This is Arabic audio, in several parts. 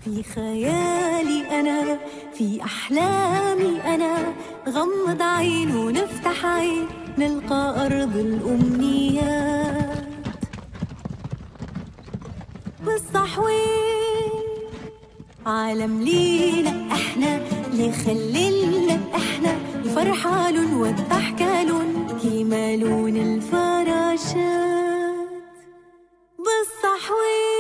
في خيالي أنا، في أحلامي أنا، غمض عين ونفتح عين نلقى أرض الأمنيات. والصحوين عالم لينا احنا، اللي خللنا احنا، الفرحة لون والضحكة لون، كيما لون الفراشات. بالصحوين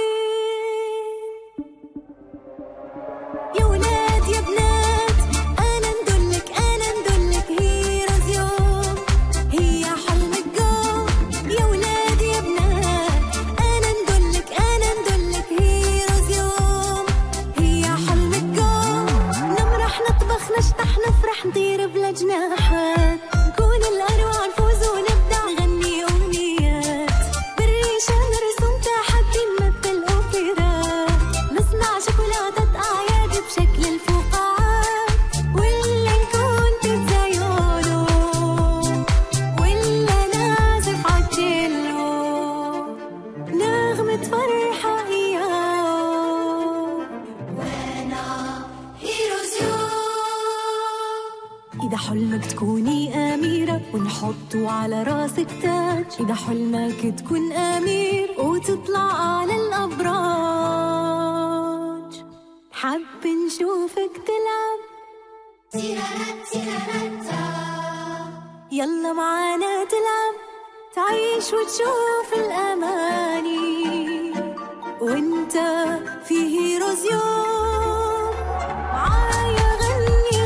يا ولاد يا بنات، انا ندلك هيروز يوم، هي حلم القوم. يا ولاد يا بنات، انا ندلك هيروز يوم، هي حلم القوم. نمرح نطبخ نشطح نفرح نطير بلا جناحات، نكون الاروع نفوز ونبدع نغني امنيات. بالريشه نرسم تحدي نمثل اوبرات، نصنع شوكولاتة اعياد بشكل الفقاعات، ولا نكون بيتزا يولو، ولا نعزف عالجيلو، نغمة فرحة إياه. وانا هيروز يوم. إذا حلمك تكوني أميرة ونحطه على راسك تاج، إذا حلمك تكون أمير وتطلع على الأبراج، حب نشوفك تلعب يلا معانا تلعب، تعيش وتشوف الأماني وانت في هيروز يوم. معايا غني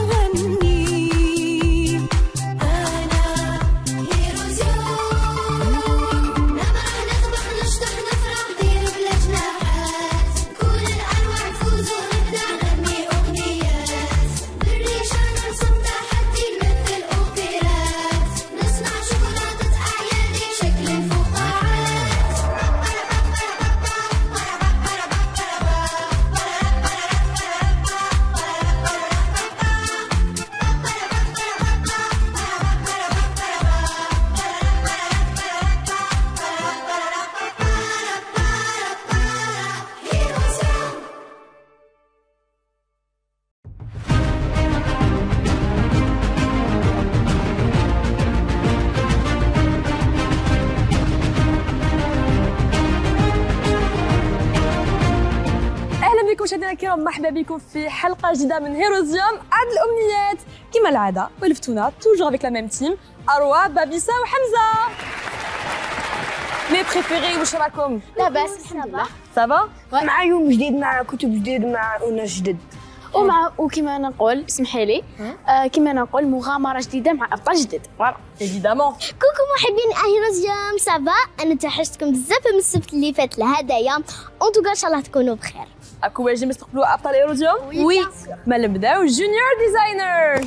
أنا هيروز يوم، نمرح نطبخ نشطح نفرح نطير بلا جناحات، كل الأنواع نفوز ونبدع نغني أغنيات. بالريشة نرسم تحدي نمثل أوبرات، نصنع شوكولاتة أعياد بشكل الفقاعات. اهلا بكم مشاهدينا الكرام، مرحبا بكم في حلقه جديده من هيروز يوم عاد الامنيات. كما العاده ولفتونا توجور افيك لا ميم تيم، اروى بابيسا وحمزه. مي بريفيري واش راكم؟ لاباس الحمد لله. صافا مع يوم جديد، مع كتب جديد، مع أناس جدد، وكما نقول اسمحي لي كما نقول مغامره جديده مع ابطال جدد. فوالا ايفيدامون. كوكو محبين هيروز يوم، صافا انا توحشتكم بزاف من السبت اللي فات الهدايا، اون توكا ان شاء الله تكونوا بخير. اكو واجب نستقبلوا ابطال هيروز يوم؟ وي. ما نبداو جونيور ديزاينر.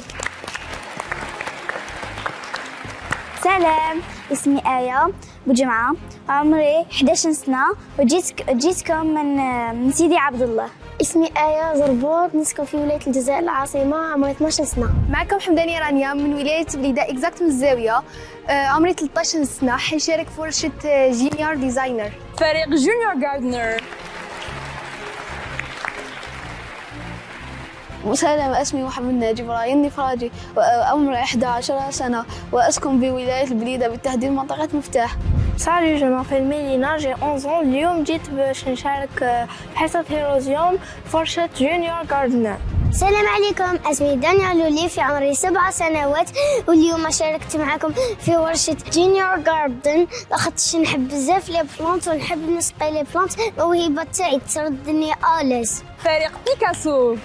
سلام، اسمي آية بوجمعة، عمري 11 سنة، وجيتكم من سيدي عبد الله. اسمي آية زربوط، نسكن في ولاية الجزائر العاصمة، عمري 12 سنة. معكم حمداني رانيا من ولاية بليدة إكزاكت من الزاوية، عمري 13 سنة، حيشارك في ورشة جونيور ديزاينر. فريق جونيور جاردنر. سلام، اسمي محمد ناجي إبراهيم نفراجي، وعمري 11 سنة، وأسكن في ولاية البليدة بالتحديد منطقة مفتاح. سالي، جو مابيل ميلينا، جي 11 ans. اليوم جيت باش نشارك في حصة هيروز يوم فرشة جونيور جاردنر. السلام عليكم، اسمي دانيا لولي، في عمري 7 سنوات، واليوم شاركت معكم في ورشة جونيور جاردن، لاخاطش نحب بزاف لي بلانت ونحب نسقي لي بلانت، الموهبة تاعي تردني آلس. فريق بيكاسو.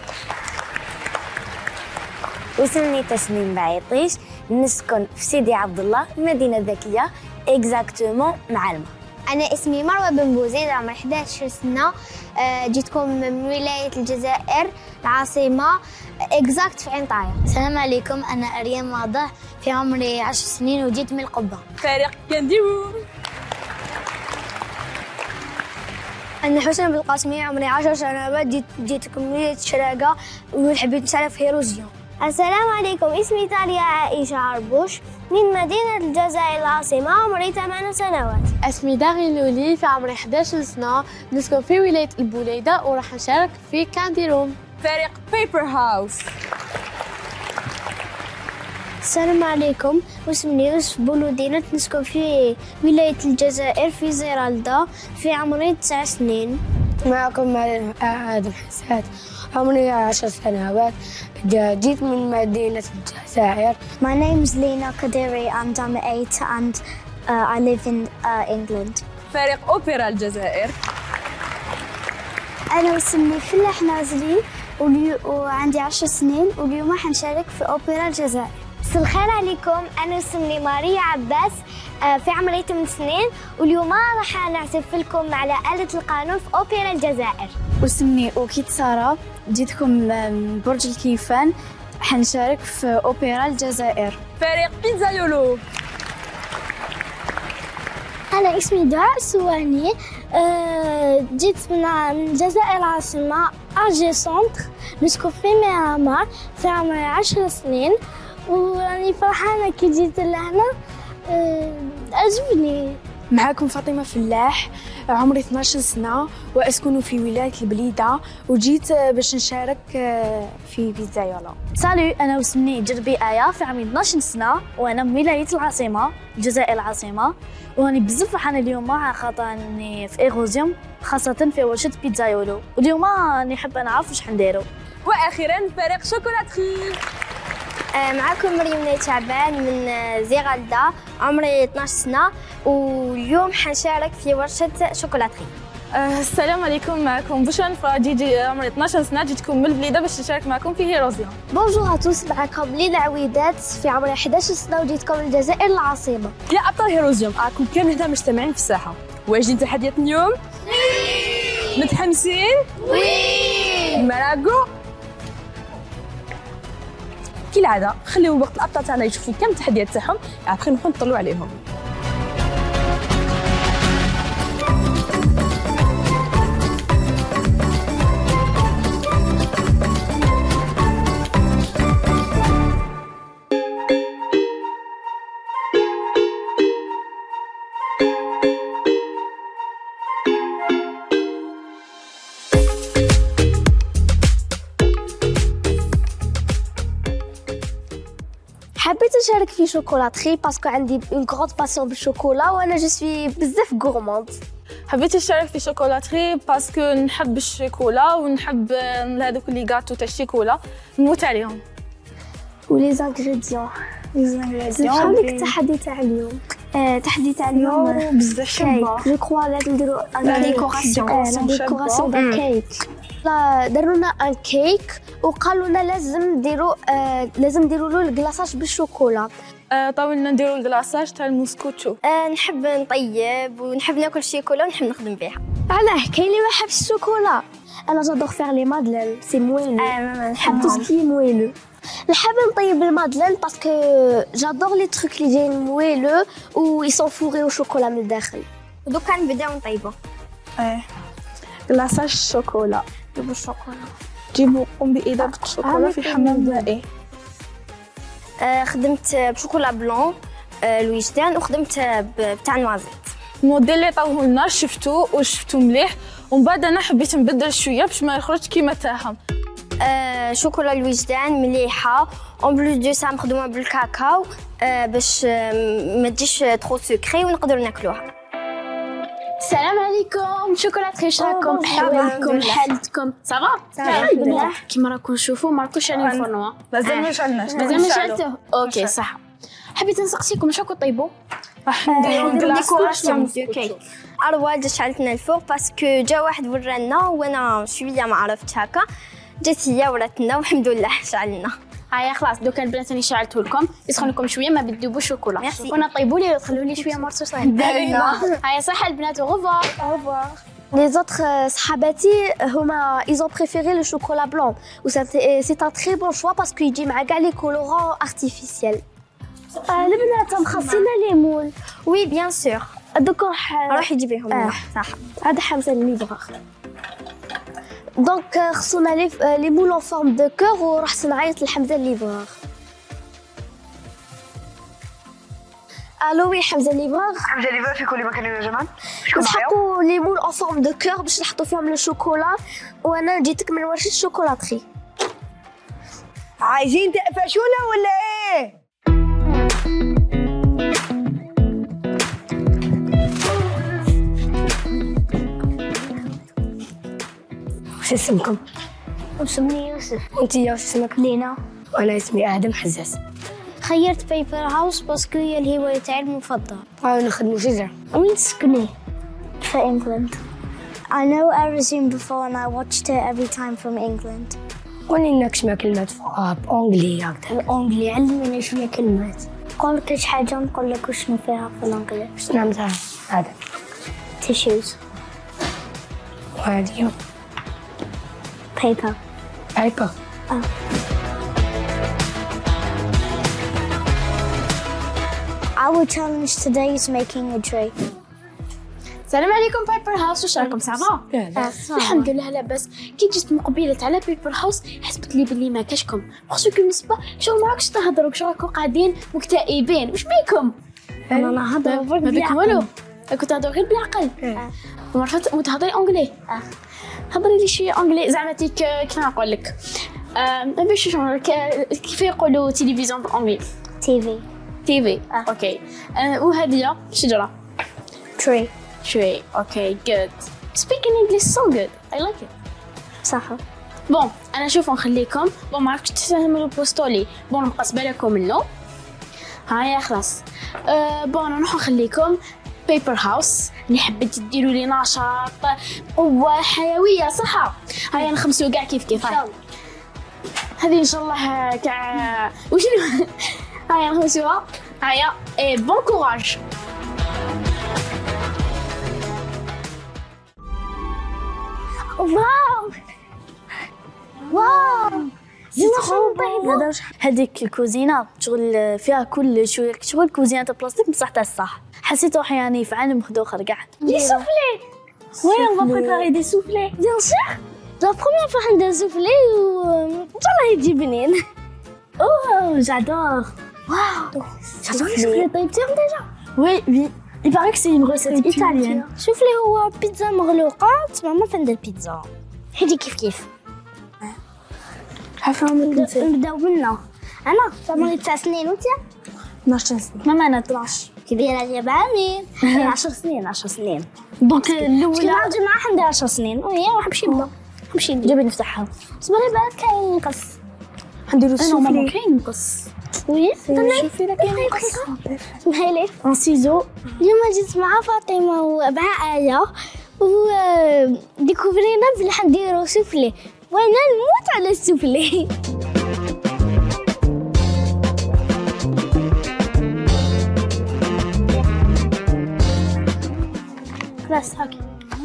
واسمي تسنيم بعيطيش، نسكن في سيدي عبد الله، مدينة ذكية، اكزاكتومون معلمة. أنا اسمي مروة بن بوزيد، عمري 11 سنة، جيتكم من ولاية الجزائر العاصمة، اكزاكت في عين طاية. السلام عليكم، أنا أريم واضح، في عمري 10 سنين، وجيت من القبة. فريق كانديرو. أنا حسين بالقاسمي، عمري 10 سنوات، جيتكم من ولاية الشراقة، وحبيت نشارك في هيروز يوم. السلام عليكم، اسمي تاليا عائشة عربوش، من مدينة الجزائر العاصمة، عمري 8 سنوات. اسمي داغي لولي، في عمري 11 سنة، نسكن في ولاية البوليدة وراح نشارك في كاندي روم. فريق بيبر هاوس. السلام عليكم، اسمي يوسف بولودينة، نسكن في ولاية الجزائر في زيرالدا، في عمري 9 سنين. معكم آدم حسات، عمري 10 سنوات، جيت من مدينة الجزائر. My name is Lena Kadiri and I'm 8 and I live in England. فريق أوبرا الجزائر. أنا اسمي فلاح نازلي وعندي 10 سنين، واليوم حنشارك في أوبرا الجزائر. مساء الخير عليكم، أنا اسمي ماريا عباس، في عمري 8 سنين، واليوم راح نعزف لكم على آلة القانون في أوبرا الجزائر. واسمي أوكيت سارة، جيتكم من برج الكيفان، حنشارك في أوبرا الجزائر. فريق بيتزا يولو. أنا اسمي دعاء سواني، جيت من الجزائر العاصمة أجي سونتر، نسكن في ميرامار، في عمري 10 سنين، وراني فرحانة كي جيت لهنا، عجبني. معاكم فاطمة فلاح، عمري 12 سنة وأسكن في ولاية البليدة، وجيت باش نشارك في بيتزا يولو. سالو، أنا واسمي جربي آية، في عمري 12 سنة وأنا من ولاية العاصمة الجزائر العاصمة، وراني بزاف فرحانة اليوم على خاطر راني في إيغوزيوم، خاصة في ورشة بيتزا يولو، واليوم راني حابة نعرف واش حنديرو. وأخيرا فريق شوكولاتري. معكم مريم شعبان من زيرالدا، عمري 12 سنة، واليوم حنشارك في ورشة شوكولاتري. السلام عليكم، معكم بشرى نفراجي، عمري 12 سنة، جيتكم من البليدة باش نشارك معكم في هيروزيوم. بونجور اتوس، معكم ليلى عويدات، في عمري 11 سنة، وجيتكم من الجزائر العاصمة. يا أبطال هيروزيوم، راكم كامل هنا مجتمعين في الساحة، واجدين تحديات اليوم؟ متحمسين؟ مراكو؟ كالعادة خليو وقت الأبطال تاعنا يشوفوا كم التحديات تاعهم، عاد نروحو نطلعوا عليهم. حبيت نشارك في شوكولاتري باسكو عندي اون غروند باسيون بالشوكولا، وانا جو سوي بزاف غورموند. حبيت نشارك في شوكولاتري باسكو نحب الشوكولا ونحب هذوك لي غاتو تاع الشوكولا، نموت عليهم. ولي زانغريديون شحال لك التحدي تاع اليوم؟ التحدي تاع اليوم بزاف شابه، جو كرو لازم نديرو ديكوراسيون تاع كيك. داروا لنا ان كيك وقالوا لنا لازم نديروا له الكلاصاج بالشوكولا. طاولنا نديروا الكلاصاج تاع الموسكوتشو. نحب نطيب ونحب ناكل الشوكولا ونحب نخدم بها. علاه كاين اللي ما يحبش الشوكولا. انا جادور فيغ لي مادلين، سي مويلو. نحب تو سكي مويلو. نحب نطيب المادلين باسكو جادور لي تروك لي جايين مويلو و يسون فوريو شوكولا من الداخل. دوكا نبداو نطيبو. كلاصاج الشوكولا. جيبو الشوكولا، جيبوا قوم بإضافة الشوكولا في حمام مائي. خدمت بشوكولا بلون الوجدان، وخدمت بتاع نوازيت. الموديل اللي طاوه لنا شفتو مليح، ومن بعد انا حبيت نبدل شويه باش ما يخرجش كيما تاعهم. شوكولا الوجدان مليحه، اون بلوس دو سا مخدومه بالكاكاو باش ما تجيش ترو سكري ونقدروا ناكلوها. السلام عليكم، شوكولاتري، شراكم؟ حوالكم، حالتكم صافا؟ صافا كيما راكم تشوفوا ما راكوش شانين الفرنوا. مازال ما شعلناش، مازال ما شعلتوه. اوكي صح. حبيت نسقسيكم شنو طيبوا؟ راح نديروا ديكوراسيون دو كيك. اروال شعلتنا الفوق باسكو جا واحد ورانا وانا شويه ما عرفتش هكا، جات هي وراتنا والحمد لله شعلنا. هيا خلاص دوكا البنات راني شعلته لكم، يسخن لكم شويه ما بدوبوش شوكولا، وانا طيبوا لي خلوا لي شويه مرصوص. هيا صح البنات، اوفوار. Les autres صحاباتي هما ils ont préféré le chocolat blanc ou c'est un très bon choix parce qu'il يجي مع كاع لي colorants artificiels. البنات مخصصين ليمون. وي بيان سور. دوك روحي جيبيهم. صح. هذا حمزه الليفرور. دونك خصونا لي مول en forme de cœur ورحت نعيط لحمزه الليفرور. الو وي حمزه ليفر. حمزه ليفر في كل مكان يا جماعه. نحطوا ليمون اون فورم دو كور باش نحطوا فيهم لو شوكولا، وانا جيتك من ورشه الشوكولاتري. عايزين تقفشونا ولا ايه؟ وش اسمكم؟ اسمي يوسف. انت يا وش اسمك؟ لينا. وانا اسمي ادم حزاز. خيرت بيبر هاوس باسكو هي الهواية تاعي المفضلة. نخدموا شجرة. وين تسكني؟ في انجلند. I know everything before and I watched it every time from England. قولي لنا كش ما كلمات بأونجلي هكذا. الأونجلي علميني شوية كلمات. قول لك حاجة نقول لك وشنو فيها في الأونجلي. باش نعملها هذا. tissues. وهذه paper. paper. Our challenge today is making a tree. السلام عليكم بيبر هاوس، واش راكم صافا؟ الحمد لله لاباس. كي جيت من قبيله على بيبر هاوس حسبت لي بلي ما كاشكم، خصكم بالنسبه شغل ما راكش تهضروا، شغل راكم قاعدين مكتئبين. واش بيكم؟ انا نهضر ما بك والو، كنت تهضر غير بالعقل. ومرات وتهضري اونجلي. هضري لي شي اونجلي زعما كيف نقول لك باش كيف يقولوا تلفزيون بالانجلي؟ تي في. اوكي. وهذه شجره tree. tree. Okay, good. Speaking English so good. I like it. صح. بون انا شوفوا نخليكم بون ما راكش تفهموا البوستولي بون نقص بالكم منه. هايا خلاص. بون نروح نخليكم بيبر هاوس اللي حبيت ديروا لي نشاط قوه حيويه صح. هايا نخمسوا كاع كيف كيف. هذه ان شاء الله كاع وشنو. هايا نخمسوها. هايا بون كوراج. واو واو هذيك الكوزينه شغل فيها كل شغل كوزينه تاع بلاستيك بصح تاع الصح. حسيت روحي يعني في عالم مخدو اخر كاع. دي سوفلي. وي اون با بريباري دي سوفلي بيان سور. لا بروميير فوا ندير سوفلي و ان شاء الله يجي بنين. اوه جادور. واو جادور سوفلي طيبتيهم ديجا. وي وي il paraît que c'est une recette italienne. شوف لي هو بيتزا مغلوقه تما فندير بيتزا هذه كيف كيف. عارفه نبداو منا. انا عمري 9 سنين وانت 12 سنه. ماما انا 12 كبيره يا بعمي. 10 سنين 10 سنين. دونك الاولى الجمعه حندير 10 سنين وهي نمشي نبدا نمشي جيبي نفتحها. صبري بعد كاين نقص نديرو السوفلي. كاين نقص. وي شوفي لا كاين نقص. نهيلي ان سيزو. اليوم جيت مع فاطمه ومع آية وديكوفرينا بلي حنديرو سوفلي وانا نموت على السوفلي. خلاص هاكي.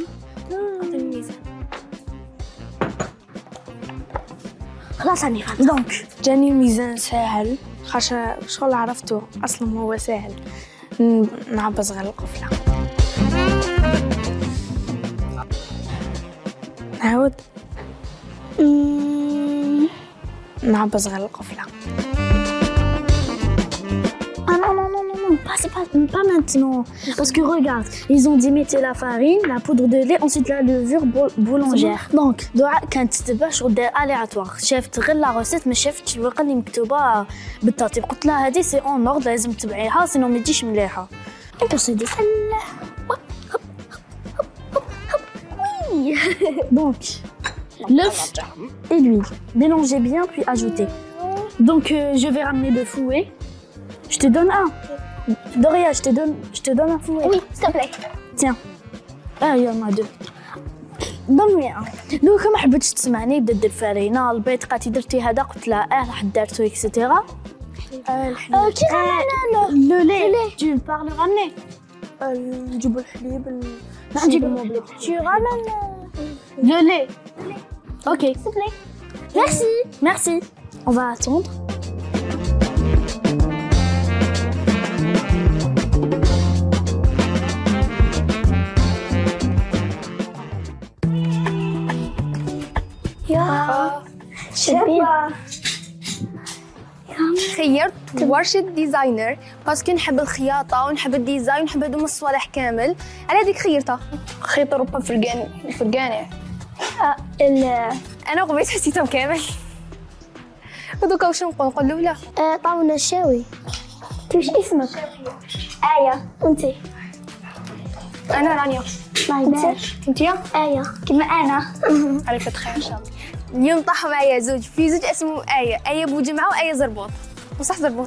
خلاص راني فهمت. دونك جاني الميزان ساهل خاطر شغل عرفتو اصلا هو ساهل. نعبز غير القفله. نعاود نعبز غير القفله. Pas maintenant. Parce que regarde, ils ont dit mettez la farine, la poudre de lait, ensuite la levure boulangère. Donc, دعاء كانت تتبع شغل داير aléatoire. شافت غير لا روسيت ما شافتش الورقه اللي مكتوبه بالترتيب. قلت لها هذه سي اون اوردر لازم تبعيها سينو ما تجيش مليحه. انت سيدي Oui. Donc, l'œuf et l'huile. Mélangez bien puis ajoutez. Donc, je vais ramener le fouet. Je te donne un. Doria, je te donne un fouet. Oui, s'il te plaît. Tiens. Ah, il y en a deux. Donne-moi un. Donc, ما حبيتش تسمعني بدات دير الفرينه البيض قالت درتي هذا قلت لها راح درتو اكسيتيرا. كي راني لو لي tu parles ramener. نجيبو الحليب tu ramènes le lait. Ok. s'il te plaît. Merci. Merci. On va attendre. يا شباب خيرت ورشة ديزاينر باسكو نحب الخياطة ونحب الديزاين ونحب هذوما الصوالح كامل، على هذيك خيرتها. خيط اوروبا فرقاني. انا قبيت حسيتهم كامل. ودوكا واش نقول له لا طاولة الشاوي. انت واش اسمك؟ آية. وانتي؟ انا رانيا. انتيا؟ آية كيما انا. عرفت خير ان شاء الله. اليوم طاحوا معايا في زوج اسمهم آية بوجمعة وآية زربوط. وصح زربوط.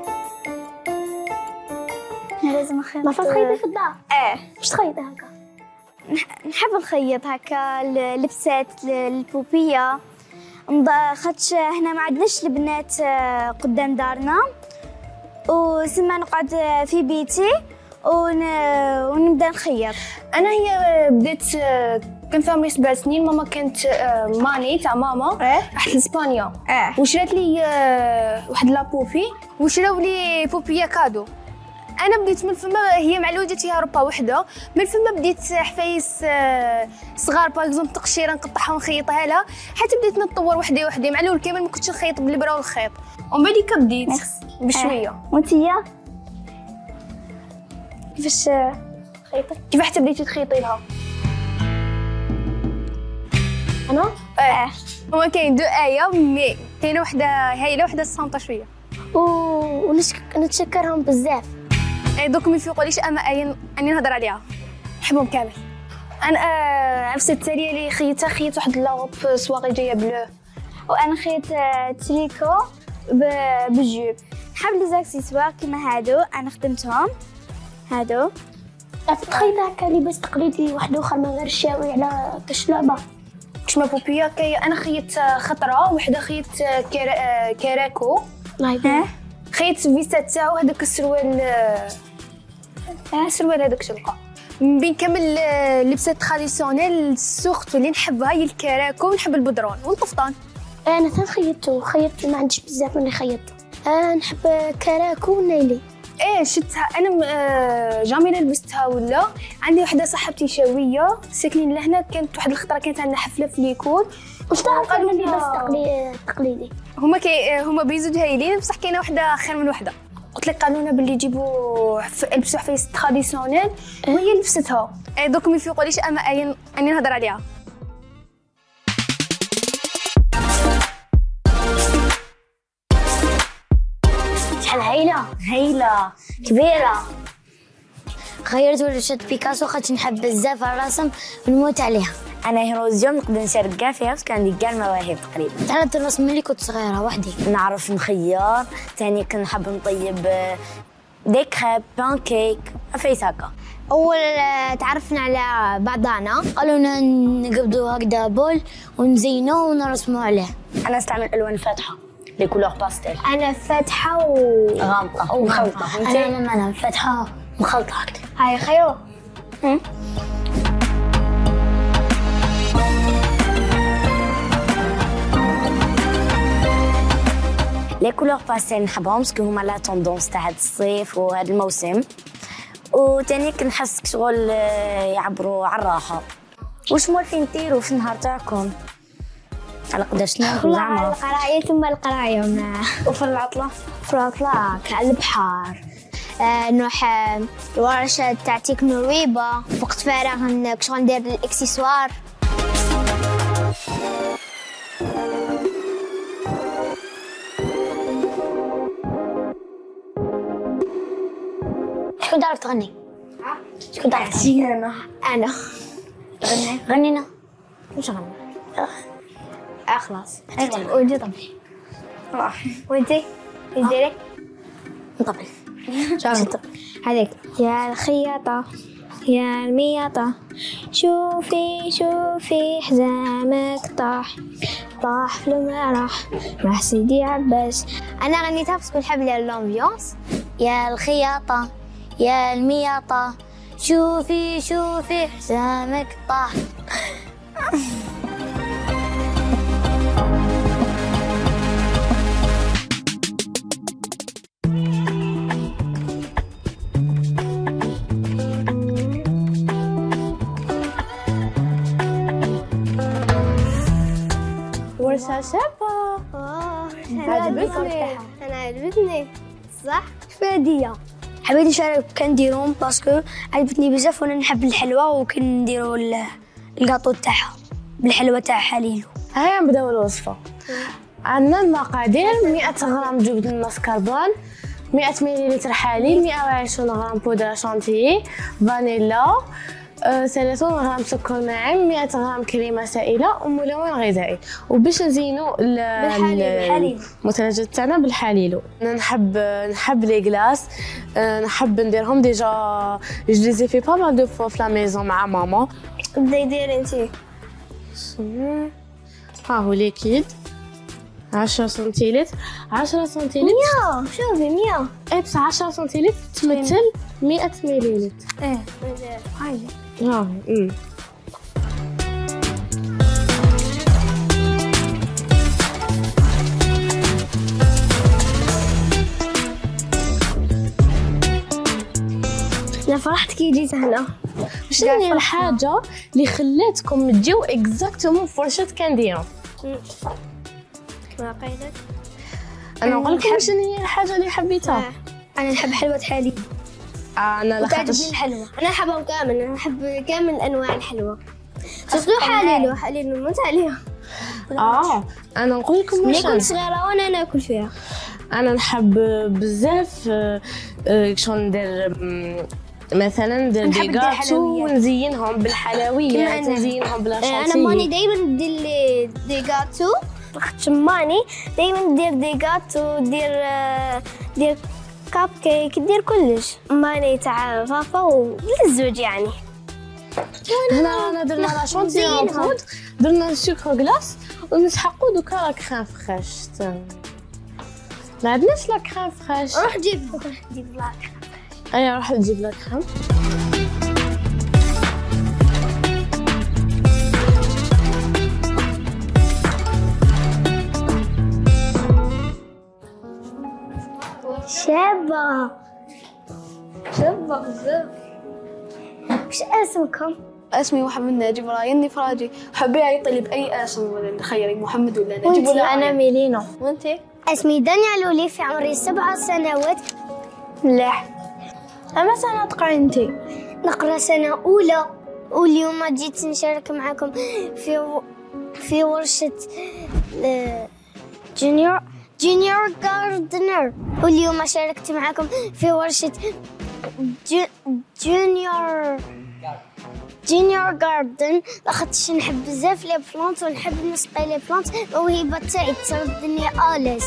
لازم نخيط. ما تخيطي في الدار؟ باش تخيطي هكا؟ نحب نخيط هكا لبسات البوبية، خاطش هنا ما عندناش البنات قدام دارنا، وسما نقعد في بيتي ونبدا نخيط. انا هي بديت كنت عمري 7 سنين. ماما كانت ماني تاع ماما رحت لاسبانيا وشرات لي واحد لابوبي وشراو لي بوبيه كادو. انا بديت من فما هي معلوجه فيها ربا وحده، من فما بديت حفايس صغار باغ تقشيره نقطعها ونخيطها لها، حتى بديت نتطور وحدي معلول كامل ما كنتش نخيط بالابره والخيط، ومن بعد بديت بشويه. وانتيا كيفاش خيطي؟ كيف حتى بديتي تخيطي لها؟ انا هما كاين دو آية مي كاينه وحده هايله وحده الصامته شويه ونتشكرهم بزاف. دوك ما يفيقوليش اما آية اني نهضر عليها، نحبهم كامل. انا عفسه التاليه اللي خيط واحد لاغوب سواغي جايه بلو، وانا خيط تريكو بالجيب. نحب لي زاكسيسوار كيما هادو انا خدمتهم هادو. تخيل هكا لباس تقليدي واحد اخر من غير الشاوي على كاش لعبه كشما بوبيا. انا خيط خطره وحده خيط كراكو خيط فيسا تاعو هذاك السروال سروال هذاك شلقه من بين كامل لبسات تراديسيونيل. السورتو اللي نحبها هي الكراكو ونحب البدرون والقفطان. انا خيطت ما عنديش بزاف من اللي خيطت. نحب كراكو ونيلي. شفتها انا جامي لبستها ولا. عندي وحده صاحبتي شاويه ساكنين لهنا، كانت واحد الخطره كانت عندنا حفله في ليكول واش قالوا لي بس تقليدي. هما بيزوج هايلين بصح كاينه وحده خير من وحده. قلت لك قالوا لنا باللي يجيبوا لبسوا حفايس تراديسيونيل وهي لبستها. دوك ما يفيقوليش اما اني نهضر عليها. شحال هايله كبيره. غيرت ورشة بيكاسو خاطر نحب بزاف الرسم ونموت عليها. انا هيروزيوم نقدر نشارك كاع فيها بس كان عندي كاع المواهب تقريبا. تعلمت الرسم ملي كنت صغيره وحدي. نعرف نخيط، ثاني كنحب نطيب دي كريب بانكيك عفايس هكا. اول تعرفنا على بعضنا قالوا لنا نقبضوا هكذا بول ونزينوه ونرسموا عليه. انا نستعمل الوان فاتحه لي كولور باستيل. انا فاتحه غامقه ومخلطه. انا فاتحه مخلطه هكذا. هاي خيو لي كولور باستيل نحبهم باسكو هما لا توندونس تاع هاد الصيف وهاد الموسم، وتاني كنحس شغل يعبروا على الراحه. واش موالفين ديروا في النهار تاعكم؟ على قداش تناموا زعما؟ القرايه ثم القرايه وفي العطله؟ في العطله على البحر، نروح الورشه تاع تكنوريبا. وقت فراغ شغل ندير الاكسسوار. شكون تعرف تغني؟ شكون تعرف تغني؟ انا غنينا. واش غني؟ خلاص ودي طبلي. وانتي ايش ديري؟ نطبل. هذيك يا الخياطة يا المياطة، شوفي حزامك طاح في المراح راح سيدي عباس. انا غنيتها بس نحب الامبيونس. يا الخياطة يا المياطة، شوفي حزامك طاح. ورشة شابة عجبتني. انا عجبتني صح فاديه. حبيت نشارك كنديرهم باسكو عجبتني بزاف وانا نحب الحلوى وكنديروا الكاطو تاعها بالحلوى تاع حليلو. هيا نبداو الوصفه. عندنا المقادير 100 غرام جبن المسكربون، 100 مليلتر حليب، 120 غرام بودرة شانتيي، فانيلا، 30 غرام سكر ناعم، 100 غرام كريمه سائله وملون غذائي. وباش نزينوا المنتجات تاعنا بالحليلو نحب لي كلاص، نحب نديرهم ديجا جو لي في با مال دو فوا في لا ميزون مع ماما. بدي دير انتي ها هو ليكيد 10 سنتيلتر 10 سنتيلتر 100. شوفي 100 اي بصح 10 سنتيلتر تمثل 100 مليلتر. ايه هاي ها انا فرحت كي جيت هنا. شنو هي الحاجه اللي خلاتكم تجيو اكزاكتومون فرشة كنديرهم؟ ما قيدك انا نقول لكم شنو هي الحاجه اللي حبيتها. انا نحب حلوة حليب. انا تعجبني الحلوى. انا نحبهم كامل، انا نحب كامل انواع الحلوى. شفتوا حليلو موت عليها. انا نقول لكم واش كنت صغيره وانا ناكل فيها. انا نحب بزاف شلون ندير مثلا ندير دي غاتو ونزينهم بالحلويات، نزينهم بلا شانتي. انا ماني دائما ندير دي غاتو، اختي ماني دائما ندير دي غاتو، دير كاب كيك، دير كلش. ماني تاع فافا وللزوج يعني. هنا درنا لا شانتي اون درنا السكر كلاص ونسحقوا دوكا لا كريم فريش. ما عندناش لا كريم فريش. روح جيب لا كريم. ايا راح نجيب لا كريم. شابة بزاف. وش اسمكم؟ اسمي محمد ناجي براين نفراجي. حبي يعيطي لي باي اسم ولا نخيري محمد ولا ناجي ولا انا ميلينا. وانتي؟ اسمي دانيا لولي، في عمري 7 سنوات. ملاح. اما سنة تقرأي انتي؟ نقرا سنة أولى، واليوم جيت نشارك معكم في ورشة جونيور جاردنر. واليوم شاركت معكم في ورشة جونيور جاردن، لاخاطش نحب بزاف لي بلانت ونحب نسقي لي بلانت. موهبة تاعي تردني آلس.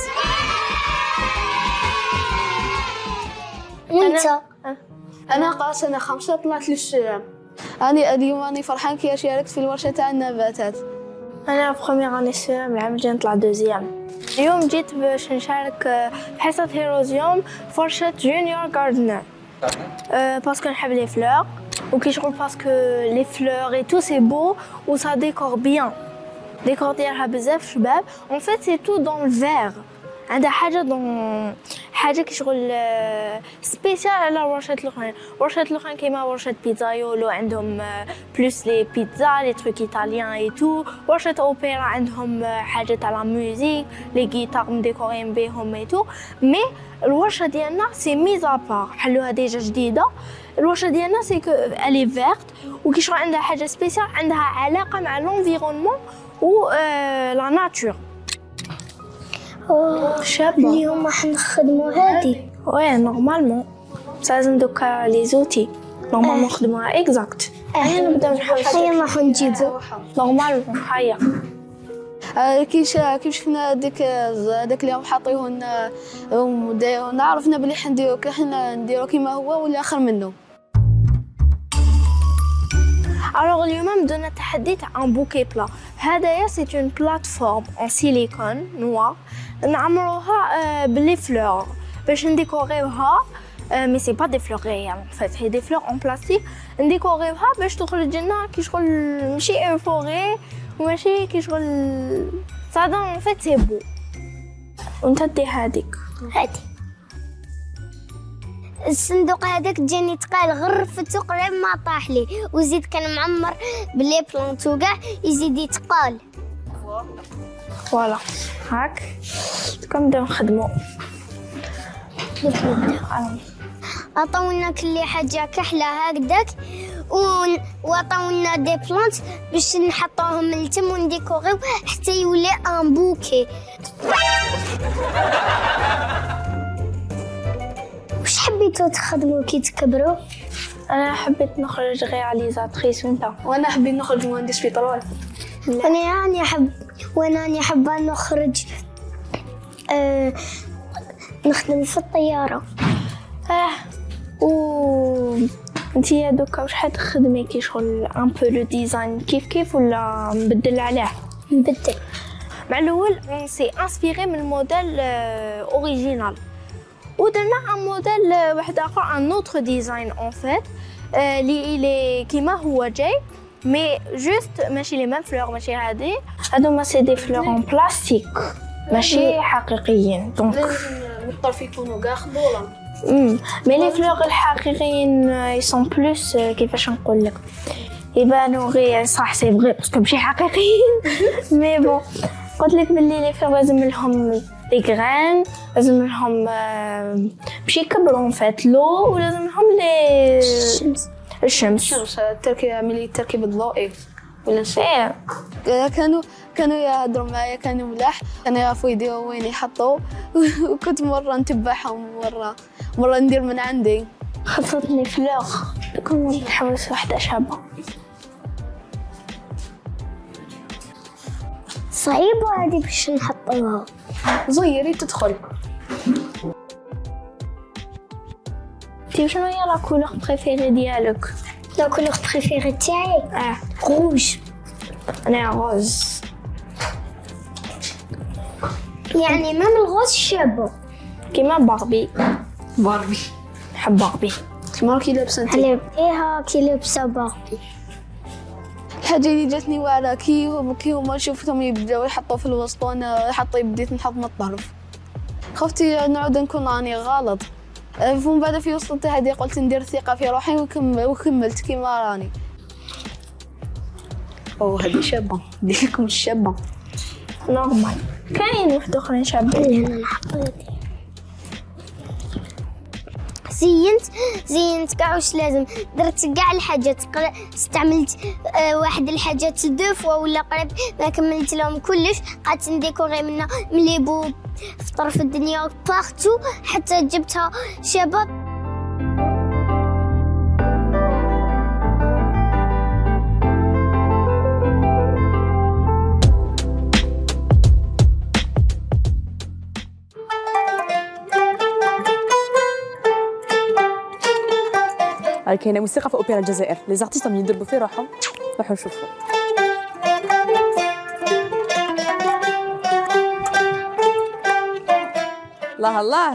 وانت؟ انا قا سنة 5 طلعت للشام. انا اليوم راني فرحان كي شاركت في الورشة تاع النباتات. انا في بروميير اني سيام، العام الجاي نطلع دوزيام. اليوم جيت باش نشارك في حصة هيروزيوم فرشة جونيور جاردنر باسكو نحب لي فلور وكي شغل باسكو لي فلور اي تو سي بو و سا ديكور بيان. ديكور ديالها بزاف شباب. اون فيت سي تو دون الفير. عندها حاجه كي شغل سبيسيال على ورشات الاخرين. ورشات الاخرين كيما ورشه بيتزايولو عندهم بلوس لي بيتزا لي تروك ايطاليان اي تو. ورشه اوبرا عندهم حاجه تاع لا ميوزيك لي غيتار مديكورين بهم اي تو. مي الورشه ديالنا سي ميزا بار، حلوها ديجا جديده. الورشه ديالنا سي كو الي فيرت وكي شغل عندها حاجه سبيسيال، عندها علاقه مع لونفيرونمون و لا ناتور. شابة. اليوم راح نخدموا هادي. وي نورمالمون لازم دوكا لي زوتي نورمالمون نخدموها اكزاكت. هيا نبداو نحوسو. هيا راح نجيبو نورمالمون. هيا كي شفنا داك اللي راهم حاطيوه لنا عرفنا بلي حنا نديرو كيما هو ولا اخر منه. Alors اليوم بدنا تحدي تاع ان بوكي بلا. هدايا سي اون بلاتفورم ان سيليكون نوار نعمروها بلي فلور باش نديكوريوها. مي سي با دي فلور ريال فات، هي دي فلور اون بلاستيك نديكوريوها باش تخرج لنا كي شغل ماشي ان فوري وماشي كي شغل صادون فات سي بو. وانت دي هاديك هادي الصندوق هذاك جاني تقال غير فتو قريب ما طاح لي، وزيد كان معمر بلي بلانط وكاع يزيد يتقال. فوالا هاك كنبداو نخدمو. قلت نبدا. عطاونا كل حاجه كحله هكذاك وعطاونا دي بلانت باش نحطوهم من التم ونديكوريو حتى يولي ان بوكي. واش حبيتو تخدموا كي تكبروا؟ انا حبيت نخرج رياليزاتريس. وانت؟ وانا حبيت نخرج مهندس بترول. وانا حابه نخرج نخدم في الطياره. و انتي دوكا واش حتخدمي كي شغل ان بو لو ديزاين كيف ولا نبدل عليه؟ نبدل. مع الاول سي انسبيري من الموديل اوريجينال ودرنا ان موديل واحد اخر ان اوتر ديزاين اون فيت لي كيما هو جاي مي جوست ماشي لي ميم فلور. ماشي هادو سي دي فلور اون بلاستيك ماشي حقيقيين. دونك الطرف يكونوا كاع خضوره. مي لي فلور الحقيقيين يسون بلوس كيفاش نقول لك يبانوا غير صح سي فغي باسكو ماشي حقيقيين. مي بون قلت لك بلي لي فلور لازم لهم دي غران، لازم لهم باش يكبروا فات لو، ولازم لهم لي الشمس التركيب الضوئي ولا شيء. كانوا يهضروا معايا، كانوا ملاح، كانوا يعرفوا يديروا وين يحطوا. وكنت مره نتبعهم، مره ندير من عندي. خططني فلوغ كنت نحوس وحده شابه. صعيبه هذه باش نحطوها. زيري تدخل. تي شنو هي لا كولور بريفيري ديالك؟ لا كولور بريفيري تاعي روج. انا روز، يعني مام الغوز شابه كيما باربي. نحب باربي. كيما راكي لابسه انت. ايها كي لابسه باربي. الحاجه اللي جاتني واعره كي هما شفتهم يبداو يحطوا في الوسط وانا حطيت بديت نحط من الطرف، خفتي نعود نكون راني غلط. ومن بعد في وسط هذه قلت ندير ثقه في روحي وكملت كيما راني. هذه شابه، ندير لكم الشابه نورمال. كاين واحد اخرين شابين. انا حطيت زينت كاع واش لازم، درت كاع الحاجات، استعملت واحد الحاجات دو فوا ولا قريب ما كملت لهم كلش. قعدت نديكوري من لي بو في طرف الدنيا بارتو حتى جبتها شابه. كاينه موسيقى في اوبرا الجزائر، لي زارتيست راهم يدربوا في روحهم. روحوا شوفوا. الله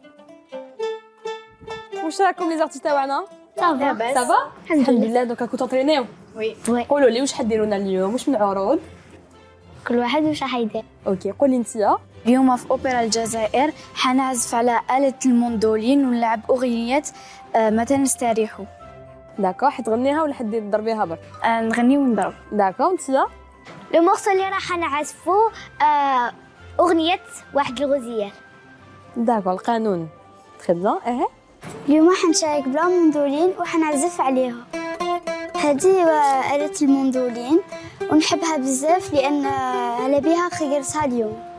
واش راكم لي زارتيست تاعنا؟ صافا الحمد لله. دونك راكم تنطرينيو؟ وي. قولوا لي واش حديروا لنا اليوم، واش من عروض؟ كل واحد واش راح يدير. اوكي قولي انتيا. اليوم في اوبرا الجزائر حنعزف على آلة الموندولين ونلعب اغنيات متى نستريحوا. داكو حتغنيها ولا حدير تضربيها برك؟ نغني ونضرب. داكو انتيا. لو مورسو اللي راح نعزفو اغنيه واحد الغزير. داكو القانون تري بيان. اليوم حنشارك بلا موندولين وحنعزف عليها. هذه آلة الموندولين ونحبها بزاف لان على بها خيرتها اليوم.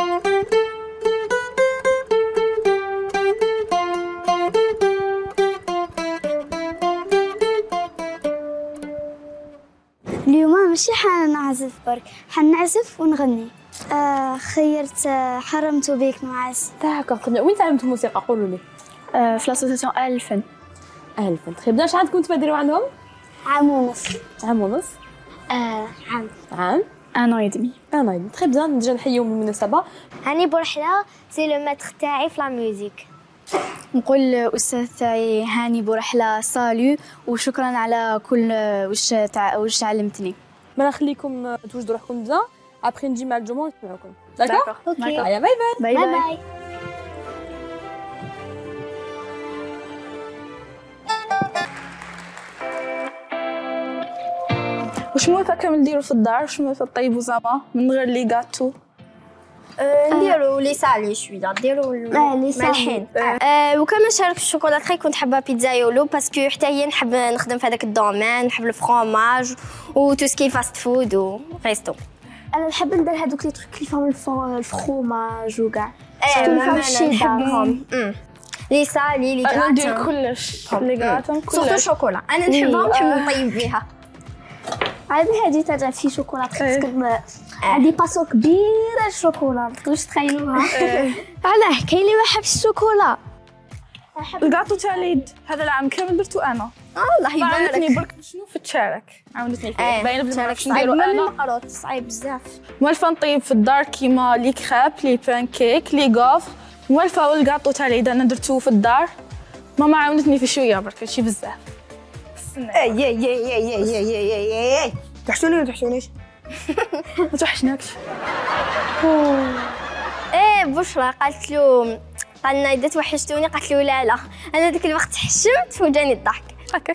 اليوم ماشي حنعزف برك، حنعزف ونغني. خيرت حرمت بك نعاس. داكوغ تري بيان. وين تعلمتوا الموسيقى قولوا لي؟ في لاسوسياسيون الفن. الفن تري بيان. شحال عندكم تبادروا عندهم؟ عام ونص. عام ونص؟ عام 1 an et demi. تري بيان. نجي نحييهم بالمناسبه. هاني بورحله سي لو ماتر تاعي في لا ميوزيك. نقول الاستاذ تاعي هاني بورحله سالو وشكرا على كل واش علمتني. ما نخليكم توجدوا روحكم بزاف، ابري نجي مع الجمهور نسمعكم. داكوغ اوكي. باي باي. باي باي. واش موافقه كامل نديرو في الدار، واش موافقه طيبوا زعما من غير لي غاتو. نديرو لي سالي شويه نديرو لي مالحين. وكما نشارك في الشوكولاتري كنت حابه بيتزا يولو باسكو حتى هي نحب نخدم في هذاك الدومين، نحب الفرomاج و تو سكي فاست فود و ريستو. انا نحب ندير هذوك لي تروك اللي فيهم الفرomاج وكاع نحبهم. لي سالي لي انا ندير كلش لي غاتون كلش سورتو الشوكولا انا نحبها ونحب نطيب بها. هذه تاع في شوكولاتري تكون عندي باسو كبيره الشوكولا ما تقدروش تخيلوها. علاه كاين اللي ما حبش الشوكولا. الكاطو تاع العيد هذا العام كامل درتو انا. الله يبارك. عاونتني برك شنو في التشارك عاونتني فيه باينه بلي ما نعرفش نديرو انا انا. القروط صعيب بزاف. موالفه نطيب في الدار كيما لي كريب لي بانكيك لي غوف. موالفه والكاطو تاع العيد انا درتو في الدار. ماما عاونتني في شويه برك ماشي بزاف. اي تحشوني ولا تحشونيش؟ ما توحشناكش. بشرى قالت له قال لنا اذا توحشتوني قالت له لا انا ذاك الوقت حشمت وجاني الضحك هكاك.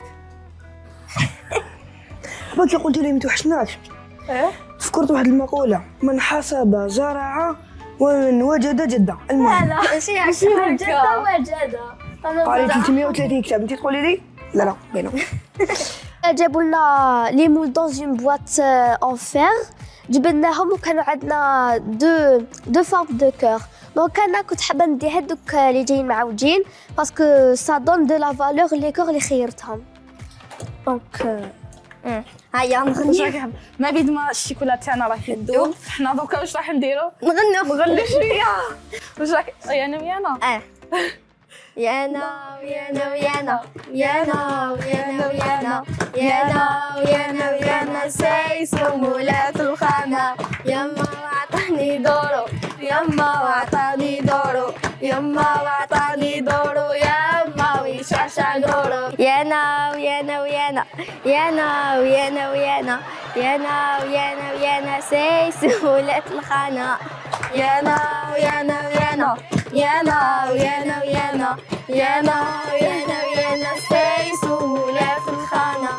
قبل كي قلت لي ما توحشناكش تفكرت واحد المقوله من حسب زرع ومن وجد جده. المهم لا ماشي هكا جده وجده قال 330 كتاب انت تقولي لي لا بينهم. جابوا لنا لي مول دون اون بواط اون فير جبناهم وكانوا عندنا دو فورم دو كور. دونك انا كنت حابه ندي هذوك اللي جايين معوجين باسكو سا دون دو لا فالور لي كور اللي خيرتهم. دونك هيا نغني. ما بيد ما الشيكولات تاعنا راه يذوب. حنا دوكا واش راح نديرو؟ نغني شويه. واش راك يعني ويانا؟ يانا ويانا ويانا يانا ويانا ويانا يانا ويانا ويانا سيسو مولات الخانة. يما وعطاني دورو يما وعطاني دورو يما وعطاني دورو يما ويشعشع دورو. يانا ويانا ويانا يانا ويانا ويانا يانا ويانا ويانا سيسو مولات الخانة. يانا ويانا ويانا يانا ويانا ويانا يانا ويانا ويانا سيسو مولات الخانة.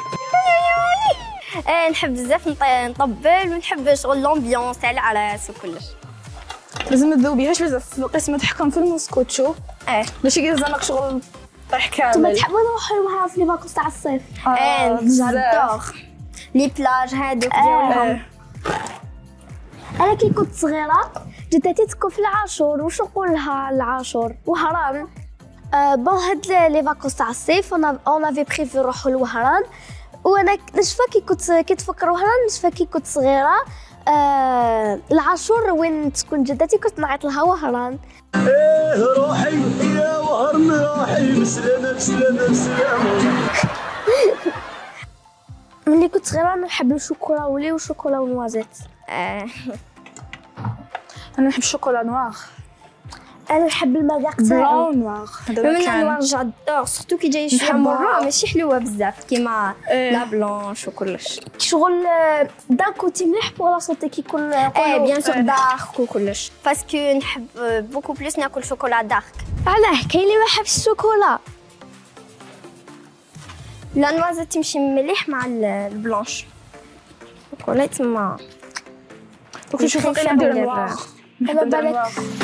نحب بزاف نطبل ونحب شغل لومبيونس تاع العراس وكلش. لازم تذوبيهاش بزاف القسمه تحكم في الموسكوتشو. ماشي كي زعما شغل طيح كامل. انتما تحبوا نروحوا لوها في لي فاكونس تاع الصيف؟ جادور لي بلاج هادوك ديالهم. انا كي كنت صغيره جدتي تكون في العاشور واش نقول لها العاشور وهران. بون هاد لي فاكونس تاع الصيف اون افي بريفي نروحوا لوهران. وانا نشفى كي تفكر وهران نشفى كي كنت صغيره العاشور وين تكون جدتي كنت نعيط لها وهران. روحي يا وهران روحي بسلامه بسلامه بسلامه. ملي كنت صغيره انا نحب الشوكولا ولي والشوكولا ونوازيت. انا نحب الشوكولا نوار. انا نحب المذاق تاعو براون نوار. من النوار جادور سورتو كي جاي شويه مرة ماشي حلوه بزاف كيما لا بلونش وكلش. شغل دان كوتي مليح بور لا سونتي كي يكون بيان سور دارك وكلش باسكو نحب بوكو بلوس ناكل شوكولا دارك. علاه كاين اللي ما يحبش الشوكولا. لا نوازة تمشي مليح مع البلونش. شوكولا تما وكل شوف غير ندير نوار. على بالك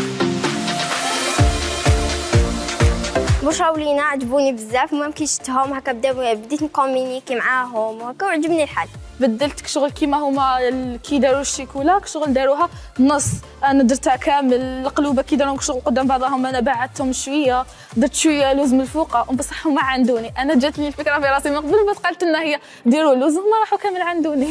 واش ولينا عجبوني بزاف. المهم كي شفتهم هكا بديت نكومونيكي معاهم وهكا وعجبني الحال. بدلت شغل كيما هما كي داروا الشيكولا شغل داروها نص. انا درتها كامل القلوبه كي داروهم شغل قدام بعضهم. انا بعدتهم شويه درت شويه لوز من الفوق بصح هما عندوني. انا جات لي الفكره في راسي من قبل بس قالت لنا هي ديروا لوز هما راحوا كامل عندوني.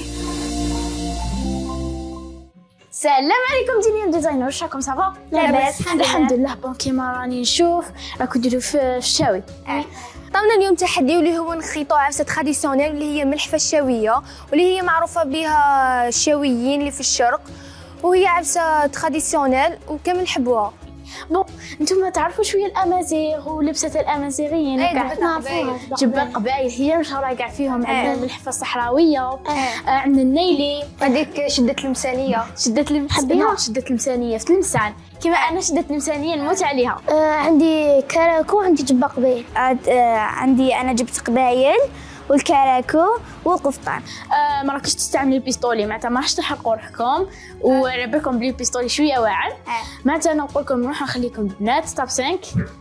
السلام عليكم دينيا ديزاينر واش راكم صافا؟ لاباس الحمد لله. بون كيما راني نشوف راكم ديروا في الشاوي. طبعا اليوم تحدي واللي هو نخيطوا عفسه تراديسيونيل اللي هي من الحفه الشاويه واللي هي معروفه بها الشاويين اللي في الشرق وهي عفسه تراديسيونيل وكامل نحبوها. بون نتوما تعرفوا شويه الامازيغ ولبسه الامازيغيين كاع نعرفوها. جبال قبائل هي مشهوره كاع فيهم. عندنا الحفه الصحراويه عندنا النيلي هذيك شده المسانيه. شده المسانيه في تلمسان كيما انا شده المسانيه نموت عليها. عندي كراكو عندي جبه قبايل. عندي انا جبت قبايل والكراكو والقفطان. ما راكش تستعملوا البيستولي معناتها ما راحش تحرقوا روحكم وربكم بلي البيستولي شويه واعر. معناتها انا نقول لكم نروح نخليكم بنات ستوب 5.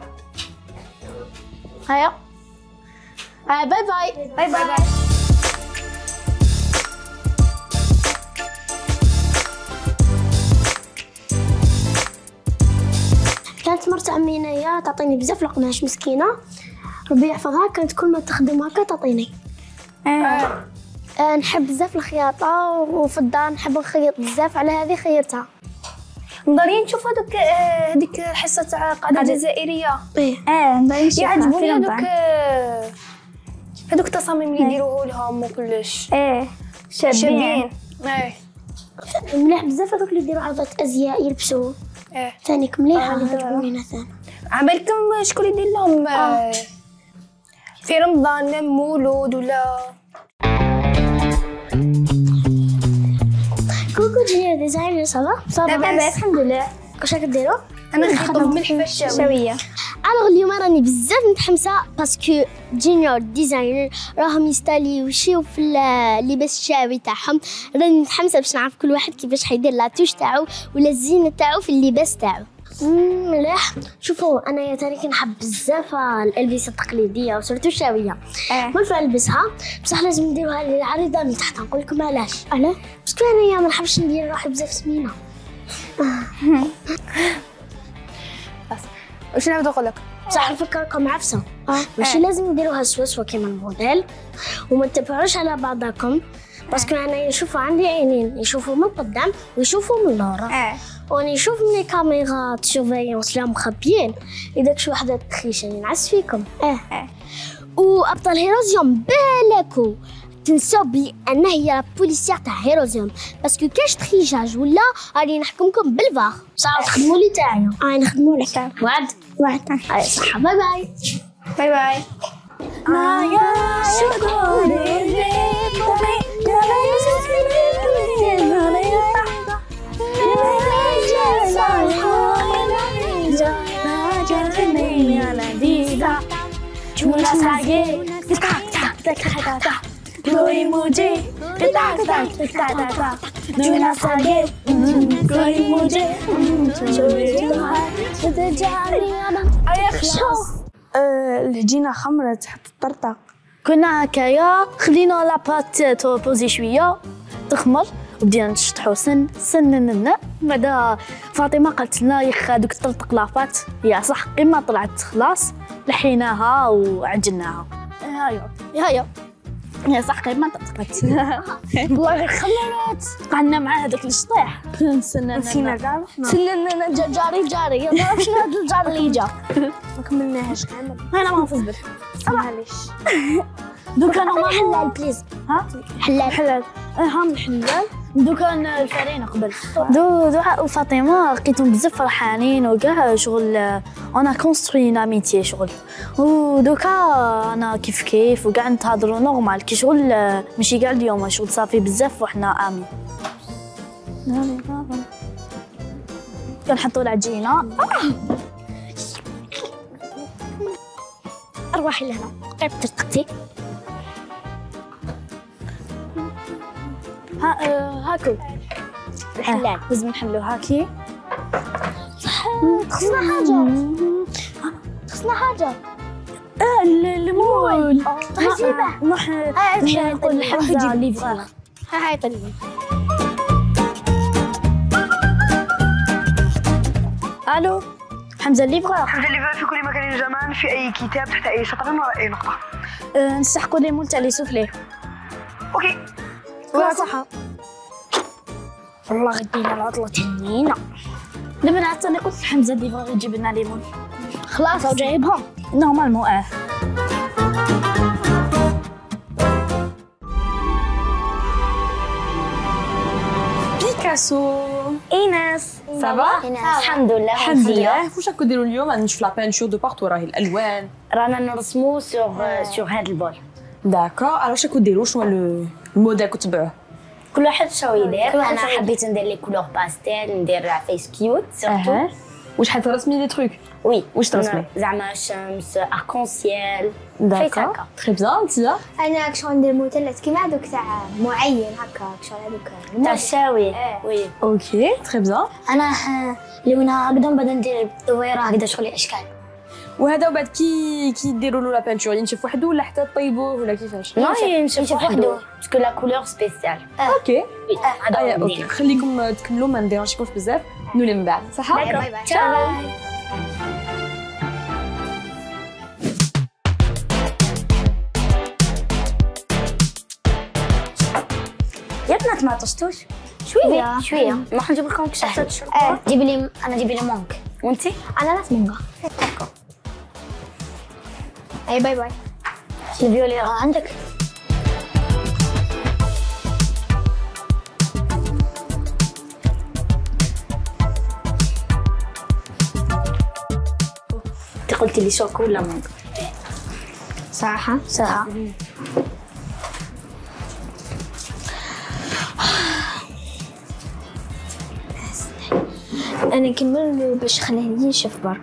هيا باي باي باي باي. كانت مرت عمي هنايا تعطيني بزاف القماش مسكينه ربي يحفظها، كانت كل ما تخدم هكا تعطيني. نحب بزاف الخياطه وفي الدار نحب نخيط بزاف، على هذه خيرتها. نضري نشوف هذيك الحصه تاع قاعده جزائريه. نضري نشوف. يعجبوني هذوك التصاميم اللي يديروه لهم وكلش. شابين. مليح بزاف هذوك اللي يديروا عرضات ازياء يلبسوه. ثاني مليحه اللي يعجبوني ثاني. عملكم شكون يدير لهم في رمضان مولود ولا كوكو جينيور ديزاينر صافا لاباس الحمد لله. واش راك ديروا؟ انا نخدم بالحفه الشاويه. الوغ اليوم راني بزاف متحمسه باسكو جينيور ديزاينر راهم يستاليوشيو في اللباس الشاوي تاعهم. راني متحمسه باش نعرف كل واحد كيفاش حيدير لاتوش تاعو ولا الزينه تاعو في اللباس تاعو. مليح. شوفوا انا تاني كنحب بزاف الالبسه التقليديه وسورتو الشاويه. ما نفع نلبسها بصح لازم نديروها لي عريضه من تحت. نقول لكم علاش. باسكو انايا ما نحبش ندير روحي بزاف سمينه. واش نعاود نقول لك؟ بصح نفكركم عفسه ماشي لازم نديروها سوا كيما الموديل وما تتبعوش على بعضكم باسكو انا يشوفوا عندي عينين يشوفوا من قدام ويشوفوا من لورا. وانا نشوف من الكاميرا سيرفيونس لا مخبيين اذا شي وحده تخيش نعس فيكم. وابطال هيروزيوم بالكو تنسوا بلي انا هي بوليسيير تاع هيروزيوم باسكو كاش تخيجاج ولا راني نحكمكم بالفار. صافي تخدموا لي تاعي. نخدموا لك. وعد. هاي صح. باي باي. باي باي. العجينه خمرت حتى الطرطق. كنا هكايا خلينا لاباط توبوزي شويه تخمر وبدينا نشطحو سن بعدا فاطمه قالت لنا يخ هذوك الطرطق لاباط يا صح قيمه طلعت خلاص لحيناها وعجناها. هيا يا صح قيمه طرطقت. والله خمرت قعدنا مع هذاك الشطيح نسينا كاع سننا جاري ما نعرفش هذا الجار اللي جا ما كملناهاش كامل. انا ما نصبر معليش. دوكا انا حلال بليز. حلال ها من حلال دوكا الفرينه قبل دعاء وفاطمه لقيتهم بزاف فرحانين وكاع شغل انا كونستروي اون اميتي شغل ودوكا انا كيف وكاع نتهضروا نورمال كي شغل ماشي كاع اليوم شغل صافي بزاف وحنا امين. كنحطوا العجينه ارواحي لهنا قرب ترتقتي. هاكو الحلال لازم نحلو هاكي. خصنا حاجه المول نروح نقول لحمزه ليفرا. هاي طلبي. الو حمزه ليفرا. في كل مكان زمان في اي كتاب تحت اي سطر ولا اي نقطه. نستحقوا لي مول تاع لي سوفلي. اوكي لا صح والله غدينا العطله تهنينا. البنات انا قلت لحمزه ليفرا يجيب لنا ليمون خلاص او جايبهم نورمالمون. بيكاسو ايناس صافا الحمد لله. الحمد لله. واش راكو ديروا اليوم؟ نشوف لا بانشور دو بارتو راهي الالوان رانا نرسمو سور هاد البول. داكور. واش راكو ديروا؟ شنو الموديل كتبعوه؟ كل واحد شنو يدير. انا حبيت ندير لي كولور باستيل ندير فيس كيوت سورتو. واش حترسمي لي تروك؟ وي واش ترسمي؟ زعما الشمس اركونسيال داكور تري بيان. انت انا كشغل ندير مثلث كيما هذوك تاع معين هكا كشغل هذوك تاع الشاوي. وي اوكي تري بيان. انا لونها هكذا بعد ندير دويره هكذا شغل اشكال. وهذا وبعد كي ديروا له لا بانتور ينشف وحده ولا حتى طيبوه ولا كيفاش؟ ينشف وحده باسكو لا كولور سبيسيال. اوكي هذا اوكي خليكم تكملوا ما نديرونشكمش بزاف نولي من بعد صح؟ باي باي. يا بنات ما طشتوش شويه راح نجيب لكم كشطه الشرطه. جيبي لي انا جيبي لي مونك. وانتي؟ انا ناس مونغا. اي باي باي. الفيولي راه عندك. انت قلتي لي شوكو ولا مونغ؟ صراحه انا نكمل باش خليه ينشف برك.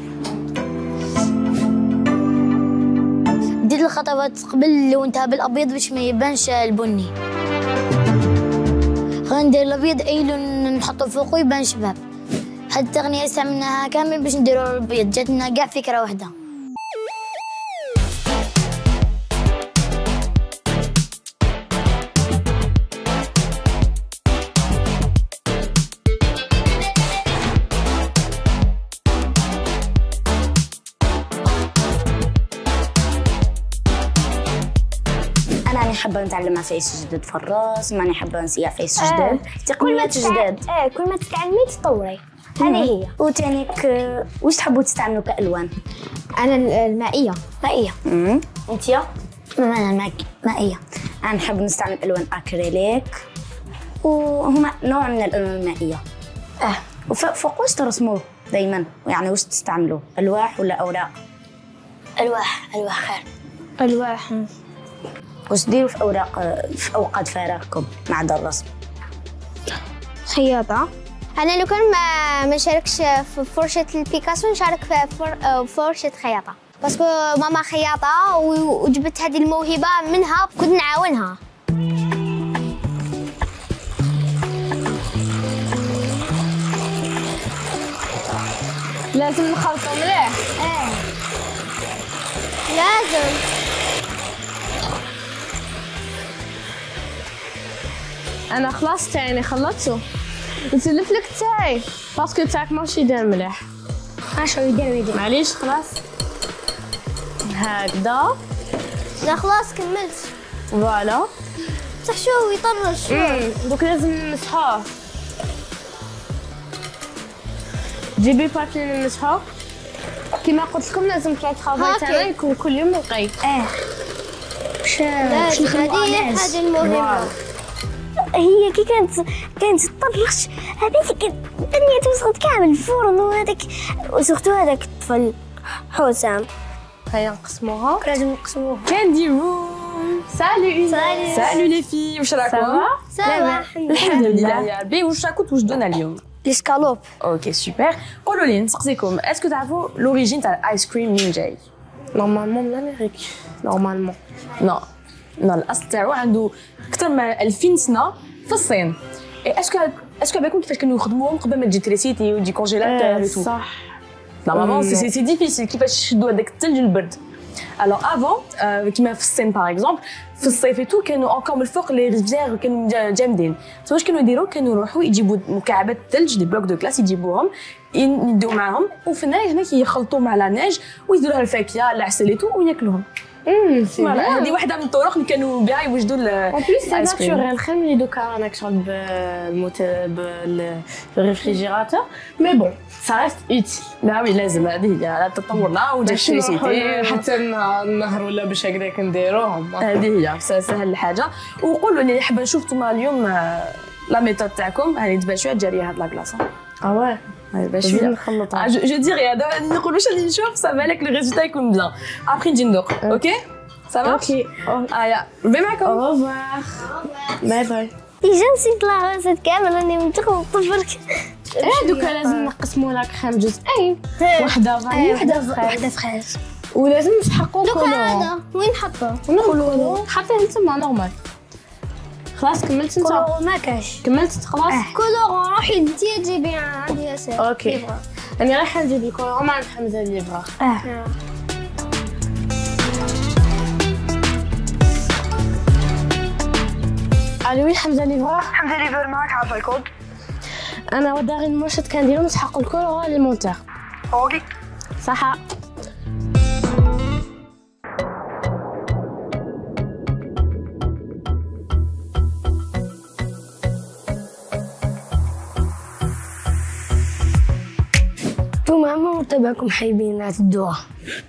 دير الخطوات قبل لونتها بالابيض باش ما يبانش البني. غندير الابيض اي لون نحطه فوقه يبان شباب. هاد التقنيه استعملناها كامل باش نديرو الابيض جاتنا كاع فكره واحده. ماني حابه نتعلم عفايس جدد في الراس، ماني حابه نسي عفايس جدد. تقولات جداد كل ما تتعلمي تطوري. هذه هي. وتانيك واش تحبوا تستعملوا كالوان؟ انا المائيه. انتيا؟ انا مائيه. انا نحب نستعمل الوان اكريليك وهما نوع من الالوان المائيه. وفوق واش ترسموه دائما؟ يعني واش تستعملوا الواح ولا اوراق؟ الواح خير. الواح. واش ديروا في اوقات فراغكم مع الرسم؟ خياطه. انا لو كان ما نشاركش في فرشه البيكاسو نشارك في فرشه خياطه، باسكو ماما خياطه وجبت هذه الموهبه منها، كنت نعاونها. لازم نخلطوا مليح. لازم. انا خلاص تاعي خلطته. نسلف لك تاعي باسكو تاعك ماشي داير مليح. شو يدير معليش خلاص هكذا. لا خلاص كملت. فوالا بصح شو يطرش. دوك لازم نمسحوه. جيبي باتي نمسحوه. كيما قلت لكم لازم الطرافاي تاعنا يكون كل يوم نقي. باش نخلقوا هذه الموهبه. هي كي كانت تطرش هذيك الدنيا توصلت كامل الفرن وهذاك، وسورتو هذاك الطفل حسام. هيا نقسموها. لازم نقسموها. كنديرو سالو لي في، واش راكم؟ سوا الحمد لله يا ربي. واش راكم توجدونا اليوم؟ لي سكالوب. اوكي سوبر. قولوا لي نسقسيكم، اسكو تعرفوا لوريجين تاع الايس كريم منين جاي؟ نورمالمون من امريك. نورمالمون نو الاصل تاعو عنده اكثر من 2000 سنه في الصين. اسكو بالكم كيفاش كانوا يخدموهم قبل ما تجي تريسيتي ويجي كونجيلاتور وتو؟ صح. نورمالمون سي ديفيسيل كيفاش يشدوا هذاك الثلج للبرد. الوغ افون كيما في الصين باغ اكزومبل في الصيف تو كانوا اونكور من الفوق لي ريفيير كانوا جامدين. واش كانوا يديروا؟ كانوا يروحوا يجيبوا مكعبات الثلج دي بلوك دو كلاس يجيبوهم يديو معاهم، وفي النهايه هناك يخلطوا مع لا نيج ويديروها الفاكهه العسل تو وياكلوهم. هذه واحده من الطرق اللي كانوا بها يوجدوا اون بليس سي ناتوريل خير من دوكا رانا كشغل بالريفريجيراتور. مي بون سا ريست اوتيل. لا وي لازم، هذه هي تطورنا وجا التريسيتي حتى النهر ولا باش هكذاك نديروهم. هذه هي سهل الحاجه. وقولوا لي حابه نشوف نتوما اليوم لا ميثود تاعكم. هاني تبان شويه جاريه هاد لا كلاص. واه باش نخلطها. جو ديري هذا نقول واش اللي نشوف صافا لك لو ريزولتا يكون بيان. ابري نجي ندوق. اوكي صافا. اوكي يا ربي معكم. او ريفوار. باي باي. ديجا نسيت لا راسات كامل راني متخلطه برك. دوكا لازم نقسموا لك 5 جزئين، وحده فاني وحده فريش، ولازم نسحقوا دوكا كولون. هذا وين نحطوه؟ كولون حطيه تما نورمال. خلاص كملت انت؟ كولون ما كاش. كملت خلاص؟ كولون روحي انتي جيبي عندي ياسر. اوكي انا رايحه نجيب الكولون مع حمزه الليفرا. الو وين حمزه الليفرا؟ حمزه ليفر معك عارفه الكود. انا وداغي المرشد كنديرو نسحقوا الكولون للمونتور. اوكي صح. انتوما ما تبعكم حايبين تدوها،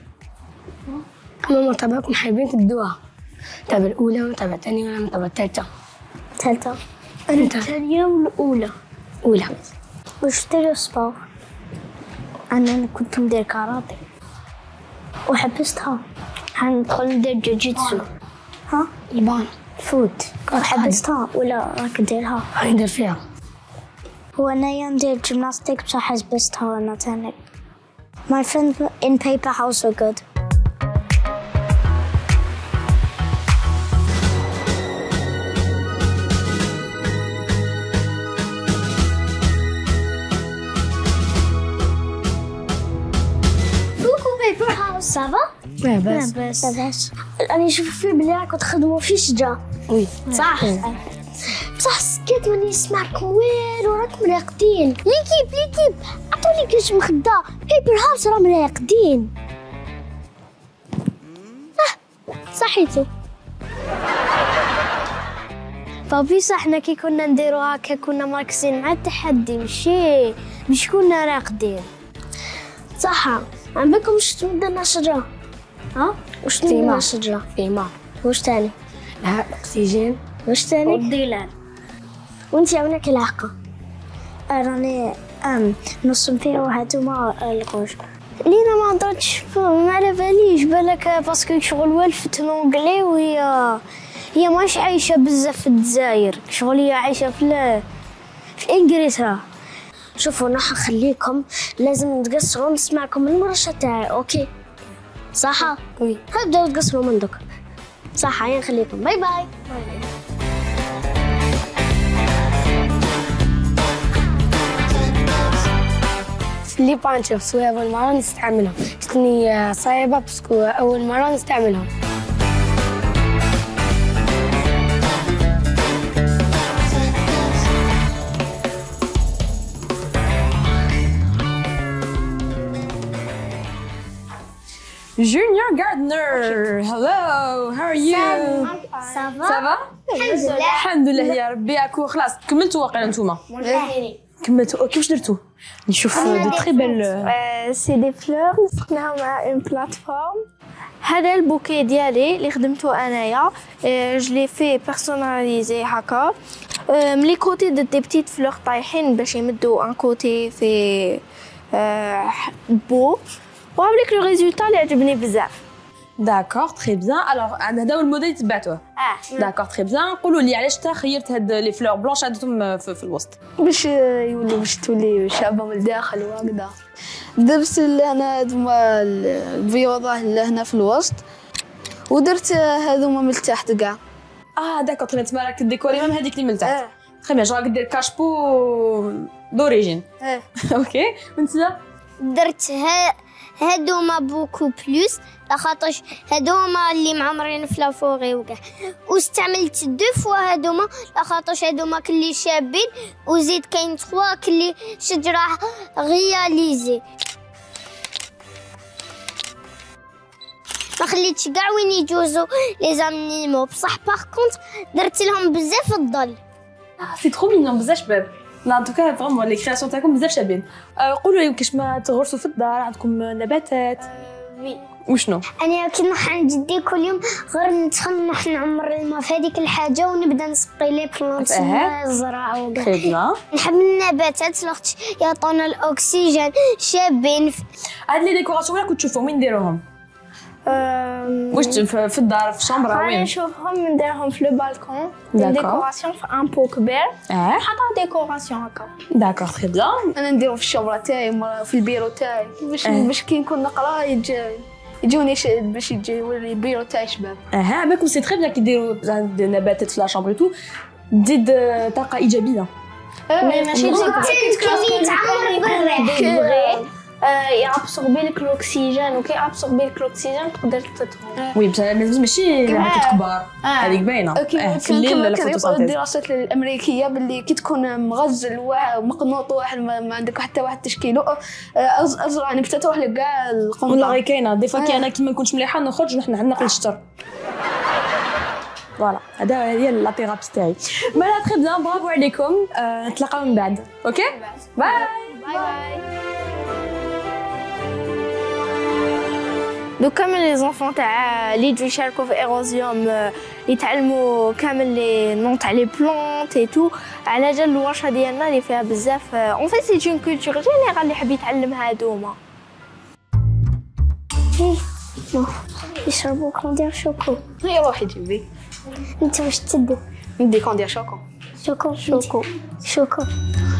ما تبعكم حايبين تدوها. تبع الأولى وتبع الثانية ولا تبع الثالثة؟ ثالثة. أنا الثانية والأولى. أولى. واش ديري سبور؟ أنا كنت ندير كاراتي وحبستها، حندخل ندير جوجيتسو. ها؟ يبان فوت وحبستها ولا راك ديرها؟ هاي ندير فيها. هو أنايا ندير جيمناستيك بصح حبستها أنا تاني. My friends in paper house are good. صافا؟ لاباس. أنا نشوف فيه بلي راكم تخدموا في شجرة. وي صح. بصح سكيت ماني نسمعكم والو، راكم راقدين. ليكيب عطوني كاش مخدة، بيبر هاوس راهم راقدين. صحيتو. بابي صح حنا كي كنا نديرو هكا كنا مركزين مع التحدي مش كنا راقدين. صح. عم بالكم واش تمدنا شجرة؟ ها؟ واش تمدنا شجرة؟ فيما. واش تاني؟ لا الأكسجين. واش تاني؟ والظلال. وانتي عونك العقة. راني نص فيه وهاتوما الغوج. لينا ما هضرتش ما على باليش، بالك باسكو شغل والفت لونجلي هي ماش عايشة بزاف في الجزائر، شغل هي عايشة في انجلترا. شوفوا انا حنخليكم لازم تقصروا نسمعكم المرشة تاعي. اوكي صح؟ وي هبداو تقصروا من دوك. صح هيا نخليكم. باي باي. لي بانشر سوي أول مرة نستعملهم، جتني صعيبة باسكو أول مرة نستعملهم. Junior Gardener. Hello, how are you? صافا؟ الحمد لله يا ربي. اكو خلاص كملتوا واقيلا نتوما؟ كملتوا. اوكي واش درتوا؟ نشوف دي تري بيل. سي دي فلور نسقناهم على اون بلاتفورم. هذا البوكي ديالي اللي خدمته انايا، جو لي في بيرسوناليزي هكا. ملي كوتي دي بتيت فلور طايحين باش يمدوا ان كوتي في بو، وعملك لو ريزولتا اللي عجبني بزاف. داكور تري بيان. الوغ هذا هو الموديل تبعتوه. داكور تري بيان. قولوا لي علاش تا خيرت هاد لي فلور بلونش عندهم في الوسط؟ باش يولي باش تولي شابه من الداخل وهكذا. درت لهنا هذوما البيوضه لهنا في الوسط، ودرت هذوما من التحت كاع. داكور تري تما راك ديكوري ميم هذيك اللي من التحت. تري بيان. جو راك دير كاشبو دوريجين. اوكي وانتيا؟ درت هادوما بوكو بلوس لخاطرش هادوما اللي معمرين في لافوري وكاع، واستعملت 2 فوا هادوما لخاطرش هادوما كلي شابين، وزيد كاين 3 كلي شجره رياليزي. ما خليتش كاع وين يجوزوا لي زانيمو، بصح باغ كونط درت لهم بزاف الظل. سي ترو مينيون بزاف شباب. لا توكا فريمون لي كرياسيون تاعكم بزاف شابين. قولوا لي كاش ما تغرسوا في الدار عندكم نباتات؟ وي. وشنو؟ انا كي نروح عند جدي كل يوم غير ندخل نروح نعمر الماء في هذيك الحاجه ونبدا نسقي لي بلانت الزرع وكاع. تري بيان. نحب النباتات لاخاطش يعطونا الاكسجين شابين. هاد لي ديكوراسيون وين كنت تشوفهم وين نديروهم؟ واش في الدار في الشامبر خلينا وين؟ نشوفهم نديرهم في لو بالكون داكور. ديكوراسيون في ان بو كبير نحطها ديكوراسيون هكا. داكور تري بيان. انا نديرو في الشوبره تاعي في البيرو تاعي باش كي نكون نقرا يجوني باش يجيولي البيرو تاعي شباب. بالكم سي تري بيان كي ديروا نباتات في لا شامبر تو تزيد طاقه ايجابيه. ماشي كي تعمر بالريح يابسوربي لك الاكسجين وكي يابسوربي لك الاكسجين تقدر تطهو. وي بصح لازم ماشي نباتات كبار هذيك باينه. في الليل لا فوتوسينثيز. الدراسات الامريكيه باللي كي تكون مغزل ومقنوط واحد ما عندك حتى واحد تشكيله ازرع نبته تروح لك كاع القنطه. والله غير كاينه دي فوا كي انا كي ما نكونش مليحه نخرج نحن الشجر. فوالا هي لا ثيرابي تاعي. فوالا تري بيان برافو عليكم. نتلاقاو من بعد. اوكي باي باي. دو كامل لي زونفون تاع اللي يجوا يشاركوا في ايروزيوم يتعلموا كامل لي نون تاع لي بلونط اي تو على جال الورشه ديالنا اللي فيها بزاف اون في سي اون كولتور جينيرال اللي حاب يتعلم هادوما. يشربوا كوندير شوكو. هي روحي جيبي انت واش تدي؟ ندي كوندير شوكو. شوكو.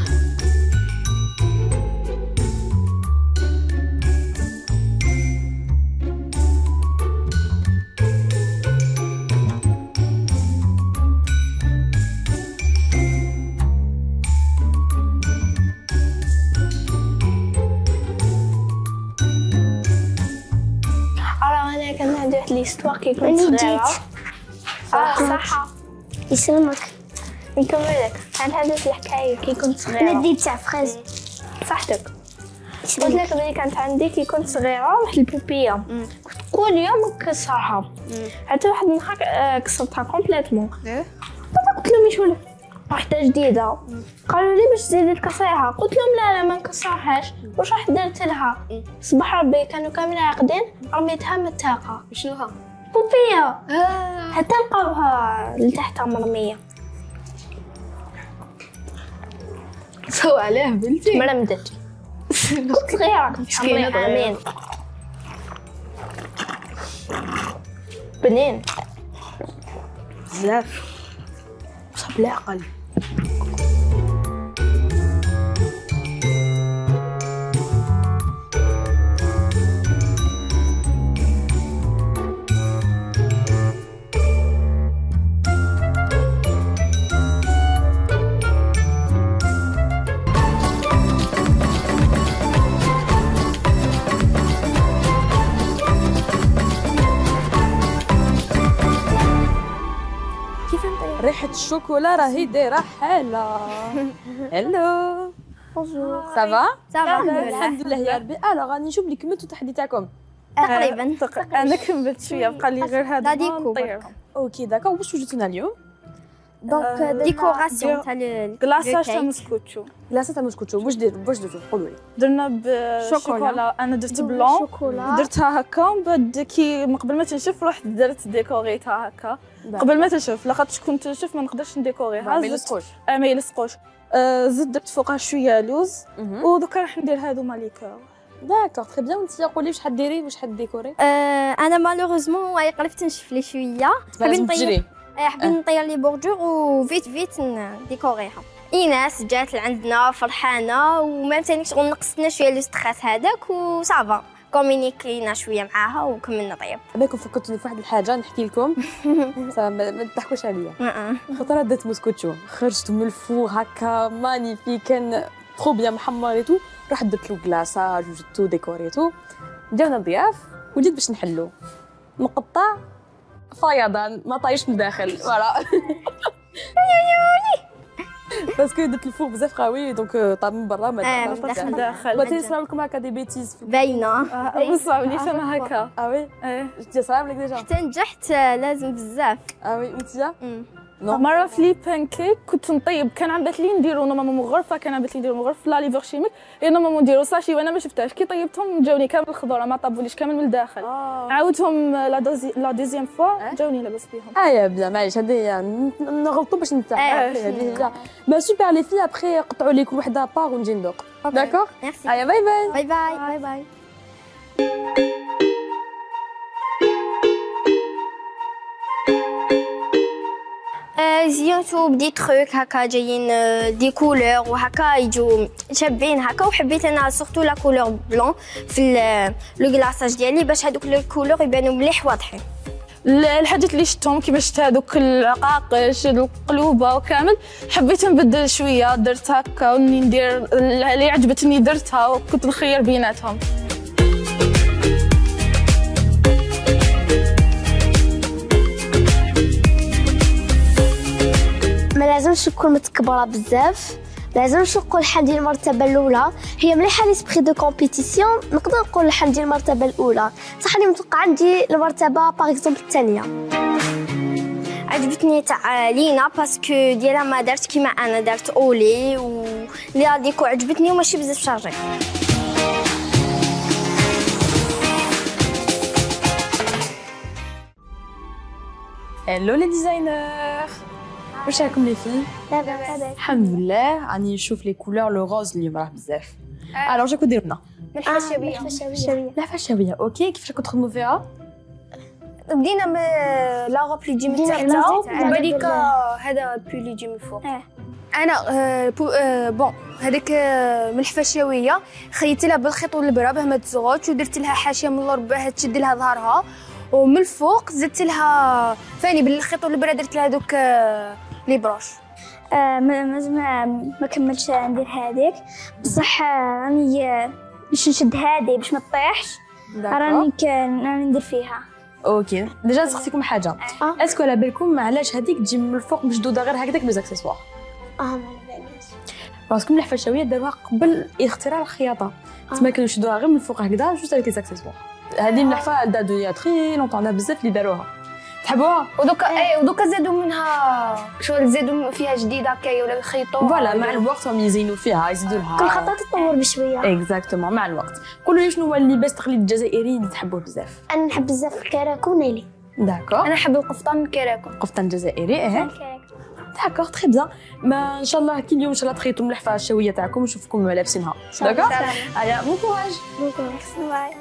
كان عندي واحد ليستوار كي كنت صغيره. صح يسلمك. نكملك. كانت هذه الحكايه كي كنت صغيره. ندي تاع فريز. صحتك. قلت لك بلي كانت عندي كي كنت صغيره واحد البوبيه. كل يوم نكسرها. حتى واحد النهار كسرتها كومبليتمون. قلت لهم يشوف واحده جديده. قالوا لي باش تزيدي تكسريها. قلت لهم لا ما نكسرهاش. واش راح درت لها؟ صباح ربي كانوا كاملين عاقدين رميتها من الطاقه. شنوها؟ بوبيه. حتى لقاوها لتحت مرميه. سو عليه بنتي مرمدت. كنت صغيره كنت حمري عامين. بنين بزاف صاب العقل. ريحة الشوكولا راهي دايرة حالة. هلو بونجور سافا؟ سافا الحمد لله يا ربي. الوغ راني نشوف اللي كملتوا التحدي تاعكم تقريبا. انا كملت شويه بقى لي غير هذا نطيرهم. اوكي داكور. واش وجدتونا اليوم؟ دونك ديكوراسيون تاع كلاصه تاع مسكوتشو. كلاصه تاع مسكوتشو. واش درتو؟ قولوا لي. درنا بشوكولا. انا درت بلون درتها هكا ومن بعد كي قبل ما تنشف رحت درت ديكوريتها هكا قبل ما تنشف لاخاطش كنت نشف ما نقدرش نديكوريها. ما يلصقوش. ما يلصقوش. زدت درت فوقها شويه لوز ودوكا راح ندير هذوما ليكور. داكور تري بيان. انت قولي واش حديري واش حديكوري؟ انا مالوغوزمون قلبت نشف لي شويه. حابين نطير لي بوردور وفيت نديكوريها. ايناس جات لعندنا فرحانه وما ثاني شغل نقصنا شويه لو ستريس هذاك وصافا كومينيكينا شويه معاها وكملنا طيب. بالكم فكرتوني في واحد الحاجه نحكي لكم. ما تضحكوش عليا. خاطر درت مسكوتشو خرجت من الفور هكا مانيفيك كان ترو بيان محمر ايتو. رحت درت له كلاصاج وجدتو ديكوريتو. جاونا الضياف وجيت باش نحلو مقطع فيضان ما طايش من الداخل. فوالا باسكو درت الفور بزاف قوي دونك طاب من برا ما طاش من الداخل. بغيتي نصراو لكم هكا دي بيتيز باينه. ما صراوليش انا هكا. وي جيتي صراو لك ديجا؟ حتى نجحت لازم بزاف. وي وانتيا؟ مرة في لي بانكيك كنت نطيب كان عم بات لي نديرو نورمالمون غرفه كان عم بات لي نديرو غرفه لا ليفر شيميك نورمالمون نديرو ساشي وانا ما شفتهاش كي طيبتهم جاوني كامل الخضره ما طابوليش كامل من الداخل. عاودتهم لا دوزيام فوا جاوني لاباس بيهم. يا بلا معليش هذه نغلطوا باش نتاع هذه با سوبر لي في ابخي قطعوا لي كل وحده بار ونجي ندوق. داكور. ميرسي. باي باي باي باي باي باي. زينتو بدي تروك هكا جايين دي كولور وهكا يجوا شابين هكا، وحبيت انا سورتو لا كولور بلون في لو كلاصاج ديالي باش هذوك لي كولور يبانوا مليح واضحين. الحاجات اللي شفتهم كيما شفت هذوك العقاقش القلوبه وكامل حبيت نبدل شويه، درت هكا وني ندير اللي عجبتني درتها وكنت نخير بيناتهم. ما لازمش تكون متكبره بزاف، لازمش نقول حال ديال المرتبه الاولى هي مليحه ليسبري دو كومبيتيسيون، نقدر نقول حال ديال المرتبه الاولى صح لي متوقع عندي المرتبه باغ اكزومبل الثانيه. عجبتني تاع لينا باسكو ديالها ما دارت كيما انا دارت اولي لا ديكو عجبتني وماشي بزاف شارجي. هلو لي ديزاينر، واش راكم لي في؟ لاباس الحمد لله. راني نشوف لي كولور لو روز اليوم راه بزاف. الوغ جاكو ديروا لنا الفشاويه. لا فشاويه اوكي. كيفاش راكم تخدموا فيها؟ بدينا من لا روب اللي تجي من تحت وبعديك هذا البو اللي يجي من فوق. انا بون هذيك من الحفاشاويه خيطت لها بالخيط والابره باه ما تزغطش، ودرت لها حاشيه من اللور باه تشد لها ظهرها، ومن الفوق زدت لها ثاني بالخيط والابره درت لها دوك لي بروش. ما كملتش ندير هذيك بصح راني باش نشد هذه باش ما تطيحش، راني ندير فيها. اوكي ديجا نسقسيكم حاجه، اسكو على بالكم علاش هذيك تجي من الفوق مشدوده غير هكذاك بزاكسيسوار؟ ما باليش باسكو الحفاشاويه داروها قبل اختراع الخياطه، تما كانوا يشدوها غير من الفوق هكذا جوست هذيك زاكسيسوار. هذه النحفه دادو يا تري لونطون بزاف اللي داروها تحبوها. ودوكا زادوا منها شغل زادوا فيها جديد هكايا ولا يخيطوا فوالا مع الوقت هم يزينوا فيها يزيدوا لها كل خطوه تطور بشويه. اكزاكتومون مع الوقت. قولوا لي شنو هو اللباس التقليدي الجزائري اللي تحبوه بزاف؟ انا نحب بزاف الكراكو ونيلي. داكور. انا نحب القفطان الكراكو. قفطان جزائري داكور تري بيان. ما ان شاء الله كل يوم ان شاء الله تخيطوا من الحفاه الشويه تاعكم ونشوفكم لابسينها. داكور هيا بون كوراج. باي.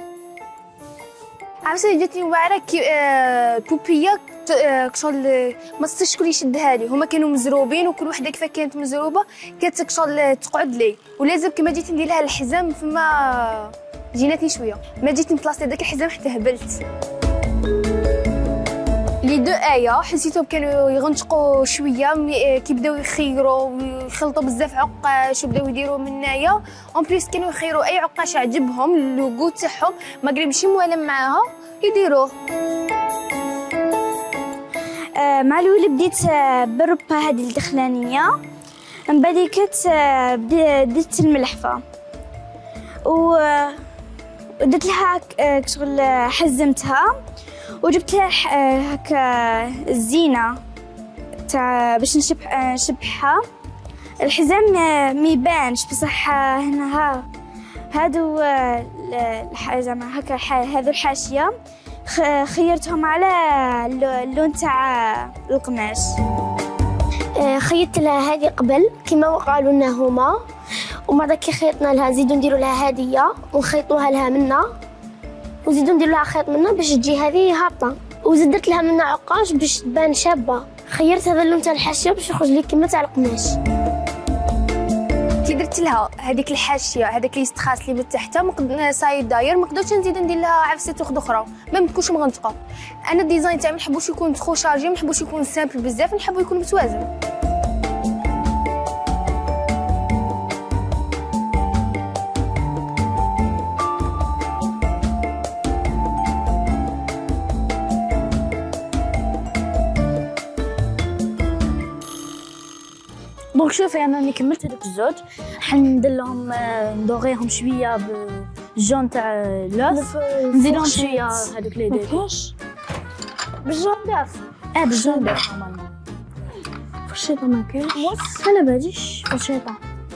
عرفتي جاتني واعره بوبيه شغل ما صدقش شكون يشدها لي، هما كانوا مزروبين وكل وحده كيف كانت مزروبه كانت شغل تقعد لي، ولازم كما جيت ندير لها الحزام فما جيناتني شويه، ما جيت نبلاصي داك الحزام حتى هبلت. لي دو ايا حسيتهم كانوا يغنشقوا شويه كي بداو يخيروا ويخلطوا بزاف عقاش وبداو يديروا من هنايا اون بليس كانوا يخيروا اي عقاش عجبهم اللوغو تاعهم ماغري ماشي موالم معاها يديروه. مع الاول بديت بالربه هذه الدخلانيه، من بعد بديت الملحفه ودرت لها شغل حزمتها وجبت لها هكا الزينه تاع باش نشبحها. الحزام ما يبانش بصح هنا هادو زعما هكا هذو الحاشيه خيرتهم على اللون تاع القماش. خيطت لها هذه قبل كما قالوا لنا هما، ومن بعد كي خيطنا لها نزيدو نديروا لها هديه ونخيطوها لها منا ونزيدو ندير لها خيط منها باش تجي هذه هابطه، وزدت لها منها عقاش باش تبان شابه. خيرت هذا اللون تاع الحاشيه باش يخرج لي كيما تاع القماش. كي درت لها هذيك الحاشيه هذاك لي ستخاس اللي من تحت سايد داير ما قدرتش نزيد ندير لها عفسه اخرى ما تكونش مغنطقه. انا الديزاين تاعي ما نحبوش يكون تخو شارجي، ما نحبوش يكون سامبل بزاف، نحبو يكون متوازن. دونك شوفي انا راني كملت هذوك الزوج، حندير لهم ندوغيهم شويه بالجون تاع لوف، نزيد لهم شويه هذوك لي ديكوش بالجون داف. بالجون داف نورمالمون فرشيطه ما كاينش. انا باديش فرشيطه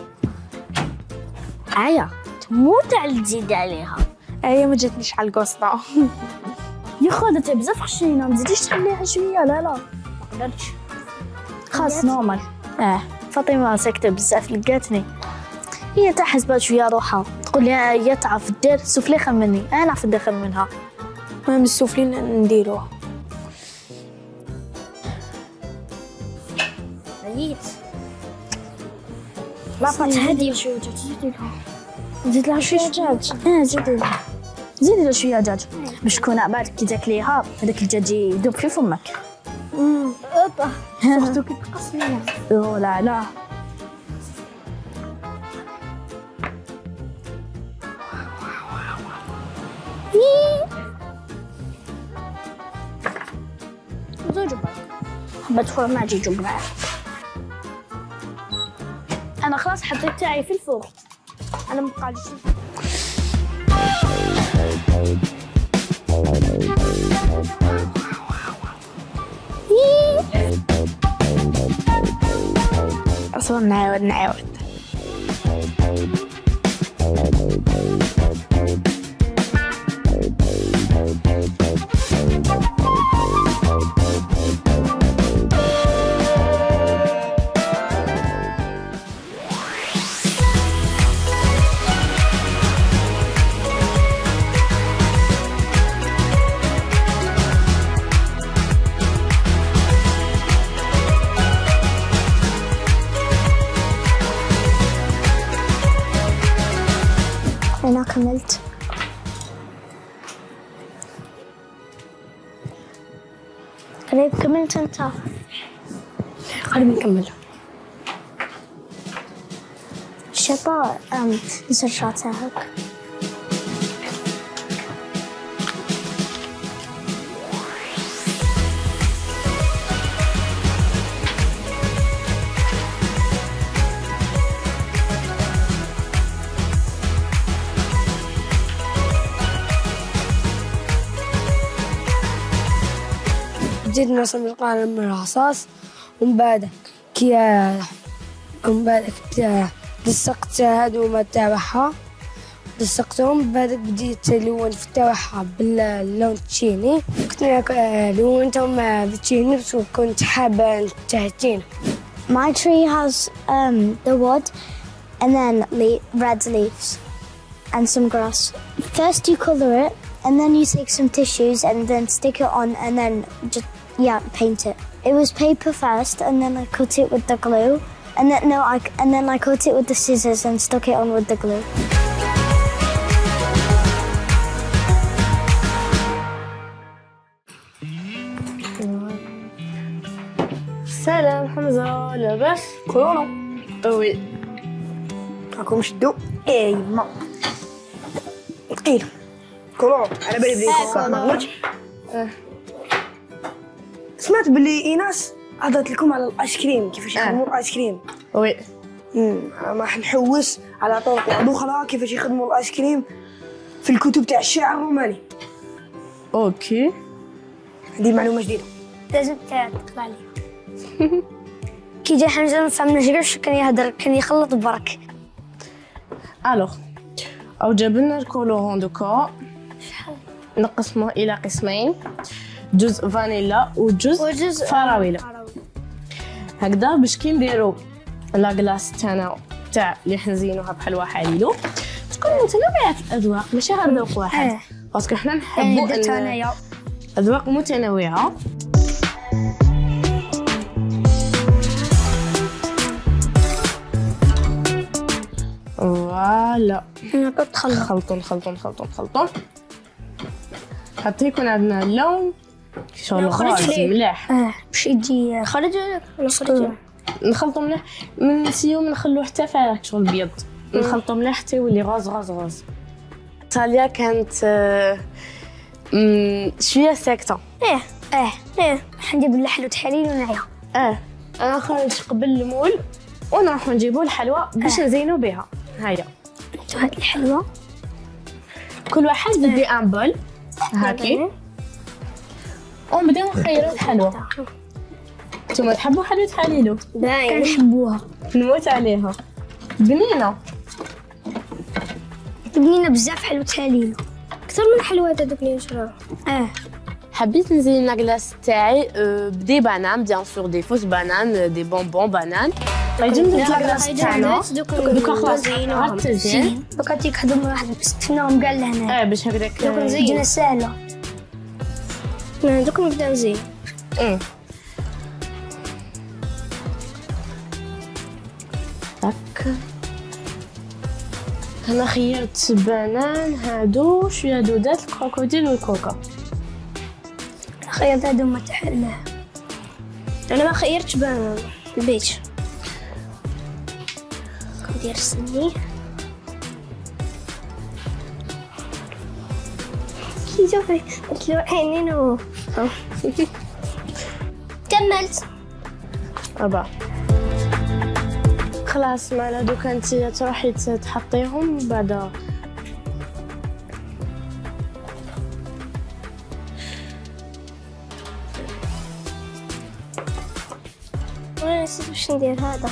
تموت على تزيد عليها. ما جاتنيش على القصده. يا خالد انت بزاف خشينه، ما تزيديش تخليها شويه. لا ما قدرتش خاص نورمال. فاطمه ساكته بزاف لقاتني، هي تاع حسبات شويه روحها تقول لي هي تعرف دير سوفلي خير مني، انا نعرف ندير خير منها. المهم السوفلي نديروه. لاباط هادية شوية دجاج زيدي لها زيد لها شوية دجاج زيدي لها زيدي لها شويه دجاج باش تكون بعد كي تاكليها هذاك الدجاج يذوب في فمك. اوبا سورتو كي تقسميها. او لا لا زوج برك حبة فرماج يجوا معاه. انا خلاص حطيت تاعي في الفرن. انا مبقاليش اصلا نعاود انا كملت. قريب كملت انت؟ قريب نكمل. الشطا السرشات تاعك بديت نرسم القلم من الرصاص ومن بعد لصقت هادوما تاعها لصقتهم. بعد بديت نلون في تاعها باللون التشيني. كنت لونتهم بالتشيني بس كنت حابة تهتين. My tree has the wood and then red leaves and some grass. First you colour it and then you take some tissues and then stick it on and then just paint it. It was paper first and then I cut it with the glue and then I cut it with the scissors and stuck it on with the glue. سلام حمزة لاباس؟ كورونا. وي راكم شدوا يما ثقيل كورونا على بالي بلي ما غلطش. سمعت بلي ايناس هضرت لكم على الايس كريم كيفاش يخدموا الايس كريم. وي راح نحوس على طرق اخرى كيفاش يخدموا الايس كريم في الكتب تاع الشعر الروماني. اوكي هذه معلومه جديده لازم تقرا عليها. كي جا حمزه ما فهمناش كان يهضر كان يخلط برك. الوغ او جاب لنا الكولورون دوكا نقسمه الى قسمين، جزء فانيلا وجزء فراوله. هكذا باش كي نديرو لا كلاص تاعنا تاع اللي حنزينوها بحلوى حليلو تكون متنوعه الاذواق ماشي غير ذوق واحد باسكو حنا نحبوا ان اذواق متنوعه. فوالا نخلطو حتى يكون عندنا اللون شغل غاز مليح باش يجي خرج ولا خرج. نخلطو مليح نسيو ما نخلوه حتى فارغ شغل بيض، نخلطو مليح حتى يولي غاز. تاليا كانت شويه ساكته. حندير بالحلو تحليل ونعيا. انا خرج قبل المول ونروحو نجيبو الحلوى باش نزينو بها. هيا هاد الحلوى كل واحد يدي ان بول هاكي ونبداو نخيرو الحلوى. نتوما تحبوا حلوى حليلو؟ كنحبوها نموت عليها. بنينه بزاف حلوى حليلو اكثر من الحلويات هذوك اللي نشروها. حبيت نزين لاكلاص تاعي بدي بانان بيان سور دي فوس بانان دي بونبون بانان. غادي ندير لاكلاص تاعنا دوكا خلاص عرفت التزيين دوكا تيك هذوما واحد نستناهم كاع لهنا باش هكذاك دوكا نزينو ساهله. دوكا نبداو نزين. داك انا خيرت بنان هادو شويه دودات الكروكوديل والكوكا. خيرت هادو ما تحلاه. انا ما خيرتش بنان البيت ندير السني كي شوفي قلت له عينين و كملت 4. خلاص معنا دوك انتي تروحي تحطيهم بعد وانا نسيت باش ندير هذا.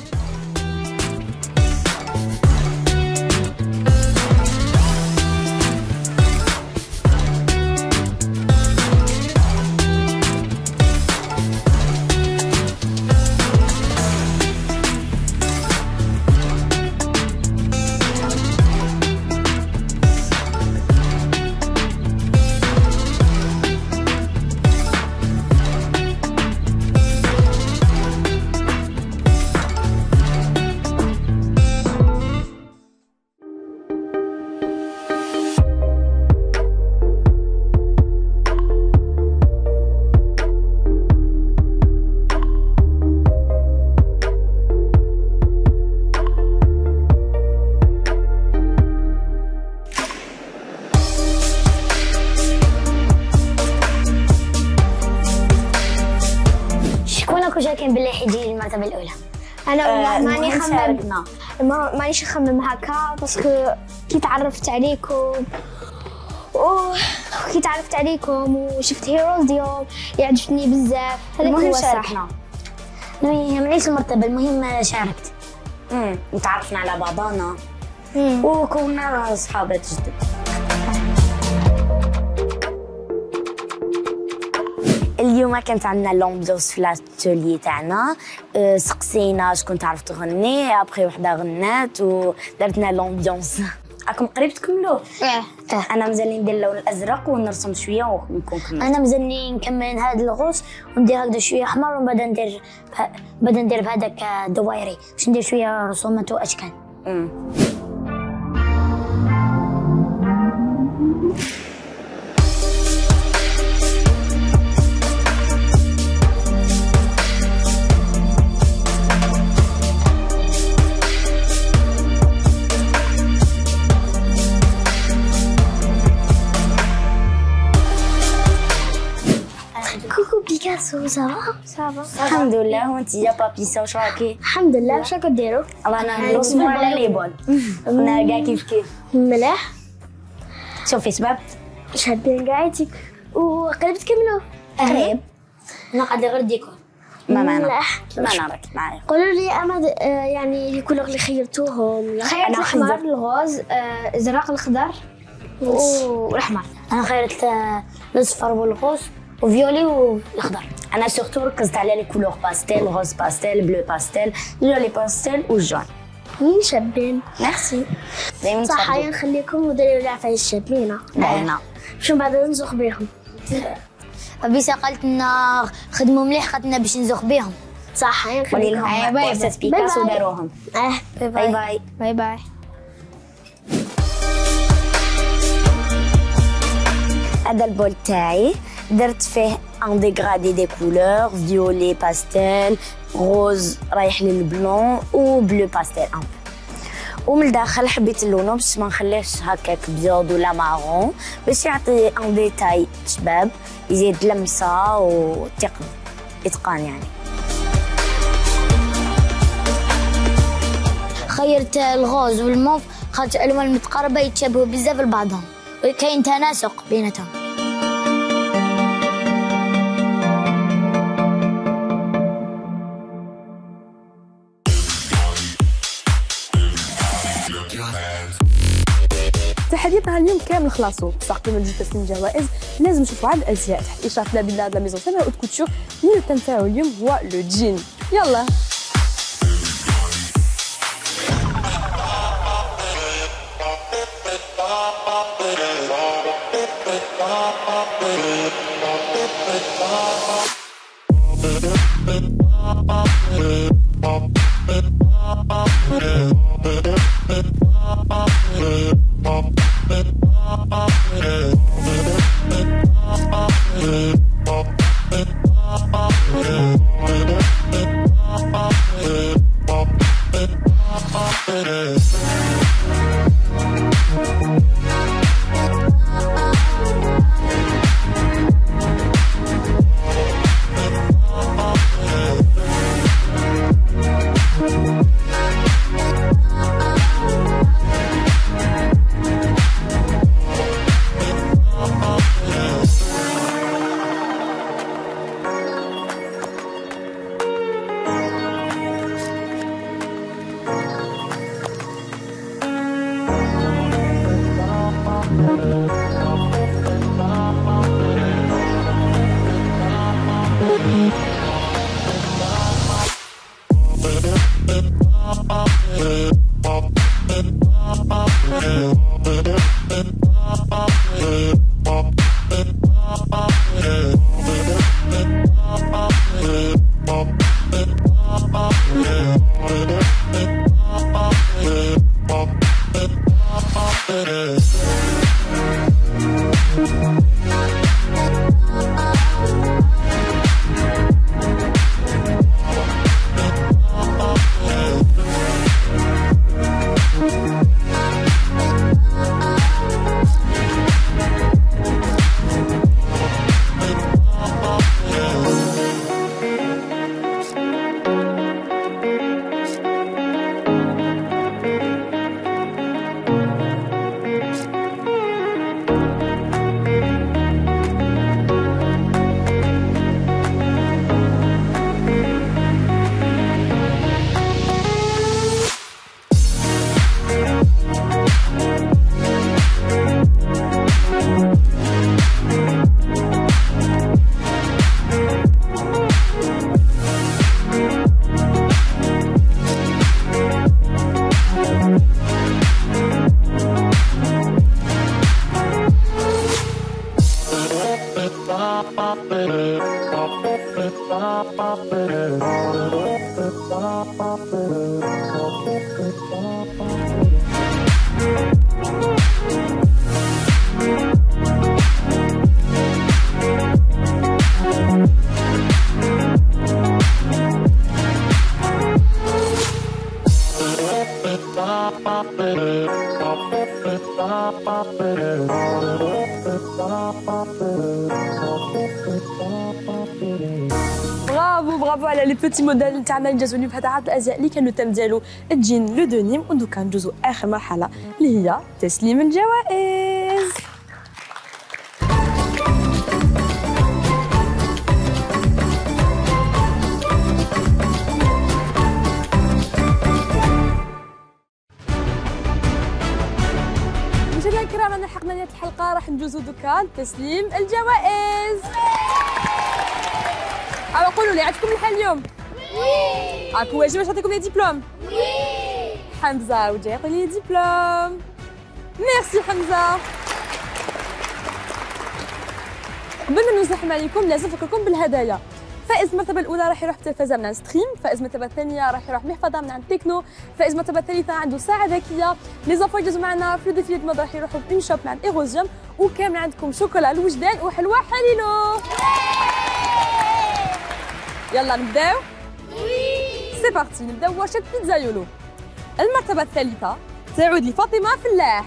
كان بالله حيجي المرتبة الأولى. أنا ماني خمم مانيش نخمم هكا باسكو كي تعرفت عليكم وشفت هيروز ديالهم يعجبني بزاف. هذاك هو صح. مانيش المرتبة، المهم شاركت. وتعرفنا على بعضانا وكونا صحابات جدا. اليوم كانت عندنا لومبيونس في الاتولي تاعنا، سقسينا شكون تعرف تغني، ابخي وحده غنات ودرتنا لومبيونس. راكم قريب تكملوه؟ انا مازالني ندير اللون الازرق ونرسم شويه ونكون كملت. انا مازالني نكمل هذا الغوص وندير هكذا شويه احمر ومن بعد ندير بهذاك دوايري باش ندير شويه رسومات واشكال. بيكاسو صافا الحمد لله. وانت يا بابيسا واش راكي؟ الحمد لله. واش راكم ديروا؟ الله انا نرسموا على لي بول. انا كاع كيف ملاح. شوفي سباب شادين قاعدتك وقريب تكملوا؟ قريب. انا قاعده غير ديكور ما معنا راك معايا. قولوا لي اما يعني لي كولور اللي خيرتوهم. خيرت الاحمر الغوز الازرق الاخضر والاحمر. انا خيرت الاصفر والغوز وفيولي والاخضر. انا سورتو ركزت على لي كولور باستيل، غوز باستيل، بلو باستيل، جولي باستيل والجون. شابين. ميرسي. صح. هيا نخليكم وديروا لي عفايس شابينه. باينه. باش من بعد نزوق بيهم. بيسا قالت لنا خدموا مليح خاطرنا باش نزوق بيهم. صح. هيا نخليكم. باي بيكاسو داروهم. باي باي. باي باي. هذا البول تاعي درت فيه ان ديغرادي دي كولور فيولي باستيل، غوز رايح للبلون وبلو باستيل ان بو. ومن الداخل حبيت اللونه باش ما نخليهش هكاك بيض ولا مارون باش يعطي ان ديتاي شباب، يزيد لمسه واتقان يعني. خيرت الغوز والموف خاطر الالوان المتقاربه يتشابهوا بزاف لبعضهم وكاين تناسق بيناتهم. تحدياتنا اليوم كامل خلاصو، بصح قبل ما نجي تسليم الجوائز لازم نشوفوا عاد الازياء تحت اشراف نبيل لا ميزون سامر اوت كوتشور. اللي تنفعوا اليوم هو لو جين. يلا برافو على لي بوتي موديل تاعنا اللي جازوني في هذا عرض الازياء اللي كان التم ديالو الجين لو دونيم. ودوكا ندوزو اخر مرحله اللي هي تسليم الجوائز. مشاهدينا الكرام رانا لحقنا نهايه الحلقه، راح ندوزو دوكا تسليم الجوائز. قولوا لي عندكم الحال اليوم؟ وي. راكم واجب باش نعطيكم لي ديبلوم؟ وي. حمزه وجاي يعطي لي ديبلوم. ميرسي حمزه. قبل ما نوزعهم عليكم لازم نفكركم بالهدايا. فائز المرتبه الاولى راح يروح بتلفازه من عند ستريم، فائز المرتبه الثانيه راح يروح محفظه من عند تكنو، فائز المرتبه الثالثه عنده ساعه ذكيه. لي زافو يجازوا معنا في الديفيلي الماضي راح يروحوا بين شوب من عند ايروزيوم، وكامل عندكم شوكولا الوجدان وحلوى حليلو. يلا نبداو؟ وي. سي بارتي، نبداو ورشه بيتزا يولو. المرتبه الثالثه تعود لفاطمه فلاح.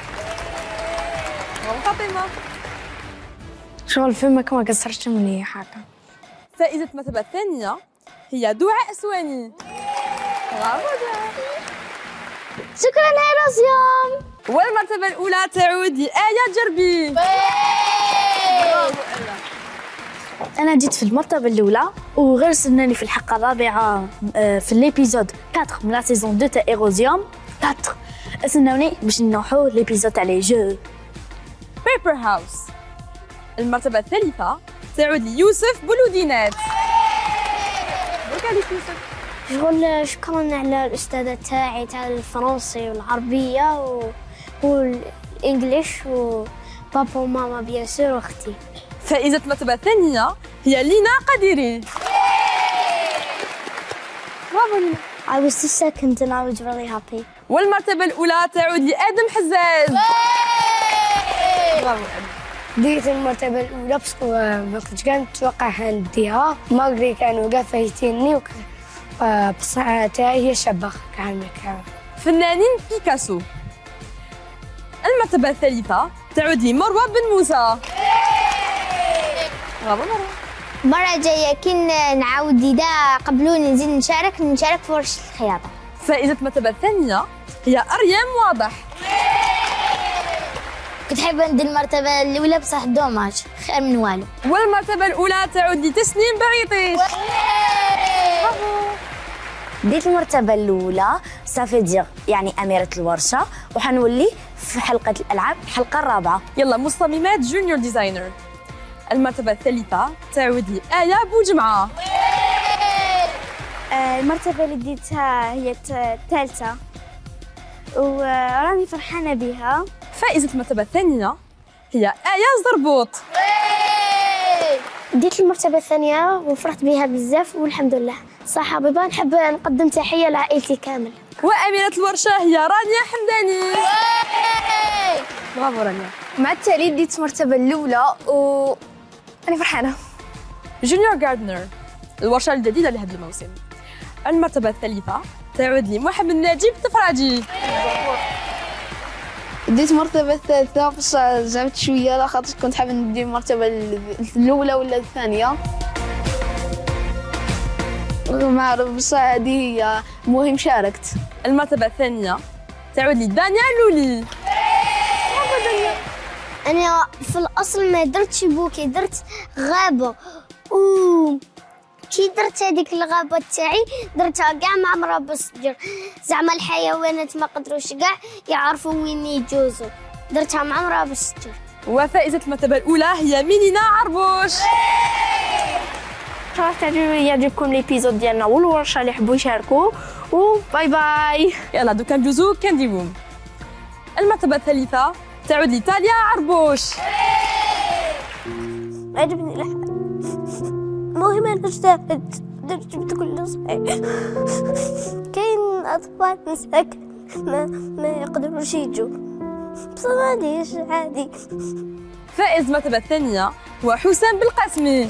فاطمه شغل فمك ما قصرتش مليح هكا. فائزة المرتبة الثانية هي دعاء أسواني. برافو دعاء. شكرا ايروزيوم. والمرتبة الأولى تعود لآية جربي. أنا جيت في المرتبة الأولى وغير استناني في الحلقة الرابعة في الإبيزود 4 من لا سيزون 2 تاع ايروزيوم 4. استناوني باش نروحو لإبيزود تاع لي جو. بيبر هاوس. المرتبة الثالثة تعود ليوسف بولودينات. برك عليك يوسف. شغل شكرا على الأستاذة تاعي تاع الفرنسي والعربية والإنجليش وبابا وماما بيان سور وأختي. فائزة المرتبة الثانية هي لينا قديري. برافو لينا. I was the second and I was really happy. والمرتبة الأولى تعود لآدم حزاز. ديت المرتبة الأولى باسكو ما كنتش كاع نتوقع نديها. ماغري كانوا كاع فايتيني بصح تاعي هي شابة كامل. فنانين بيكاسو. المرتبة الثالثة تعود لمروة بن موسى. برافو مروة. المرة الجاية كي نعاود إذا قبلوني نزيد نشارك في ورشة الخياطة. فائزة المرتبة الثانية هي أريم واضح. كنت حابة ندير المرتبة الأولى بصح دوماج خير من والو. والمرتبة الأولى تعود لتسنيم بعيطيش. ديت المرتبة الأولى صافي دير يعني أميرة الورشة وحنولي في حلقة الألعاب الحلقة الرابعة. يلا مصممات جونيور ديزاينر. المرتبة الثالثة تعود لآية بوجمعة. المرتبة اللي ديتها هي الثالثة وراني فرحانة بها. فائزة المرتبة الثانية هي آية زربوط. ديت المرتبة الثانية وفرحت بها بزاف والحمد لله. صح حبيبة نحب نقدم تحية لعائلتي كامل. وأميرة الورشة هي رانيا حمداني. برافو رانيا. مع التالي ديت المرتبة الأولى أنا فرحانة. جونيور جاردنر الورشة الجديدة لهذا الموسم. المرتبة الثالثة تعود لمحمد نجيب التفراجي. ديت المرتبة الثالثة بس زعمت شوية لاخاطر كنت حابة ندير المرتبة الأولى ولا الثانية. ما عرف بصح هذه هي المهم شاركت. المرتبة الثانية تعود لدانيا لولي. أنا في الأصل ما درتش بوكي درت غابة كي درت هذيك الغابة تاعي درتها كاع مع مرابط الشجر زعما الحيوانات ما قدروش كاع يعرفوا وين يجوزوا درتها مع مرابط الشجر. وفائزة المرتبة الأولى هي ميلينا عربوش. صراحة يعجبكم ليبيزود ديالنا والورشة اللي يحبوا يشاركوا وباي باي. يلا دوكا ندوزو كاندي روم. المرتبة الثالثة تعود لتاليا عربوش. عجبني المهم انا اجتهدت جبت كل صحيح. كاين اطفال مساكن ما يقدروش يجوا بصح معليش عادي. فائز المرتبة الثانية هو حسام بالقاسمي.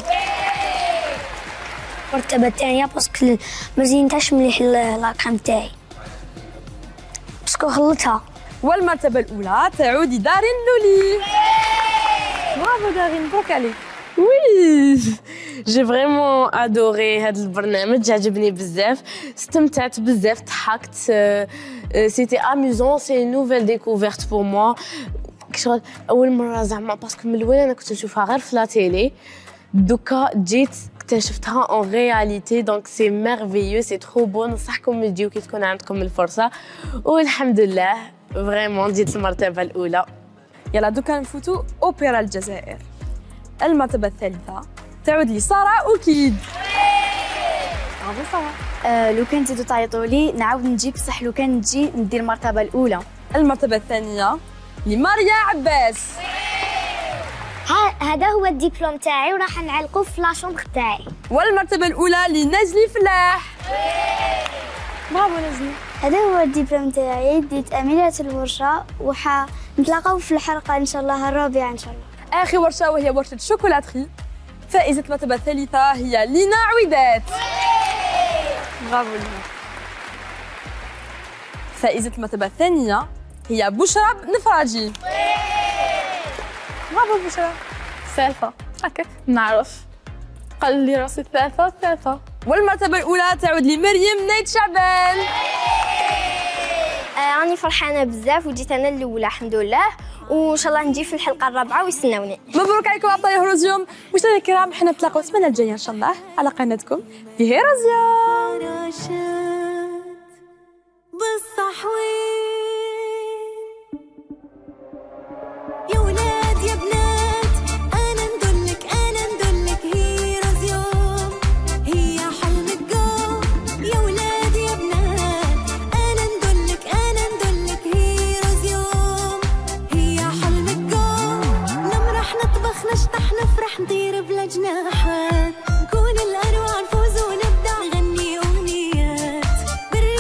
المرتبة الثانية باسكو ما زينتهاش مليح لاكريم تاعي باسكو خلطها. والمرتبة الأولى تعود لدارين لولي. برافو دارين مبروك عليك. وي جي فريمون ادوري هذا البرنامج عجبني بزاف استمتعت بزاف ضحكت سيتي اميزون سي نوفيل ديكوفيرت بور موا شغل اول مره زعما باسكو من الاول انا كنت نشوفها غير في لا تيلي دوكا جيت اكتشفتها اون رياليتي دونك سي ميرفيو سي ترو بون ننصحكم تجيو كي تكون عندكم الفرصه والحمد لله فريمون ديت المرتبه الاولى. يلا دوكا نفوتو اوبرا الجزائر. المرتبة الثالثة تعود لسارة أكيد. برافو سارة. لو كان تزيدو تعيطوا لي نعاود نجيب بصح لو كان نجي ندير المرتبة الأولى. المرتبة الثانية لماريا عباس. هذا هو الدبلوم تاعي وراح نعلقه في لاشومبر تاعي. والمرتبة الأولى لنجلي فلاح. برافو نجلي. هذا هو الدبلوم تاعي ديت أميرة الورشة نتلاقاو في الحلقة إن شاء الله الرابعة إن شاء الله. آخر ورشة وهي ورشة شوكولاتري. فائزة المرتبة الثالثة هي لينا عويدات. برافو لينا. فائزة المرتبة الثانية هي بشرى نفراجي. برافو بشرى. ثالثة هكا نعرف قال لي راسي الثالثة. والمرتبة الأولى تعود لمريم نايت شعبان. راني فرحانة بزاف وجيت أنا الأولى الحمد لله وإن شاء الله نجي في الحلقة الرابعة ويستناوني. مبروك عليكم أبطال هيروزيوم. مشاهدينا الكرام حنا نتلاقاو السمانة الجاية إن شاء الله على قناتكم في هيروزيوم. يا ولاد يا بنات أنا ندلك هيروزيوم هي حلم الجو. يا ولاد يا بنات أنا ندلك هيروزيوم هي حلم الجو. نمرح نطبخ نشطح نفرح نطير بلا جناحات نكون الأروع نفوز ونبدع نغني أغنيات.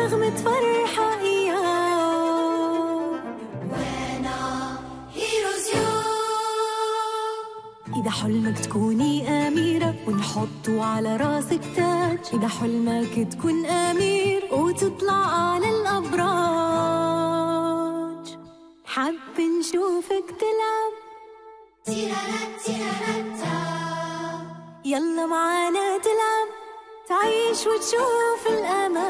نغمة فرحة إياه. وانا هيروز يوم. إذا حلمك تكوني أميرة ونحطه على راسك تاج، إذا حلمك تكون أمير وتطلع على الأبراج، حب نشوفك تلعب يلا معانا تلعب، تعيش وتشوف الأمان.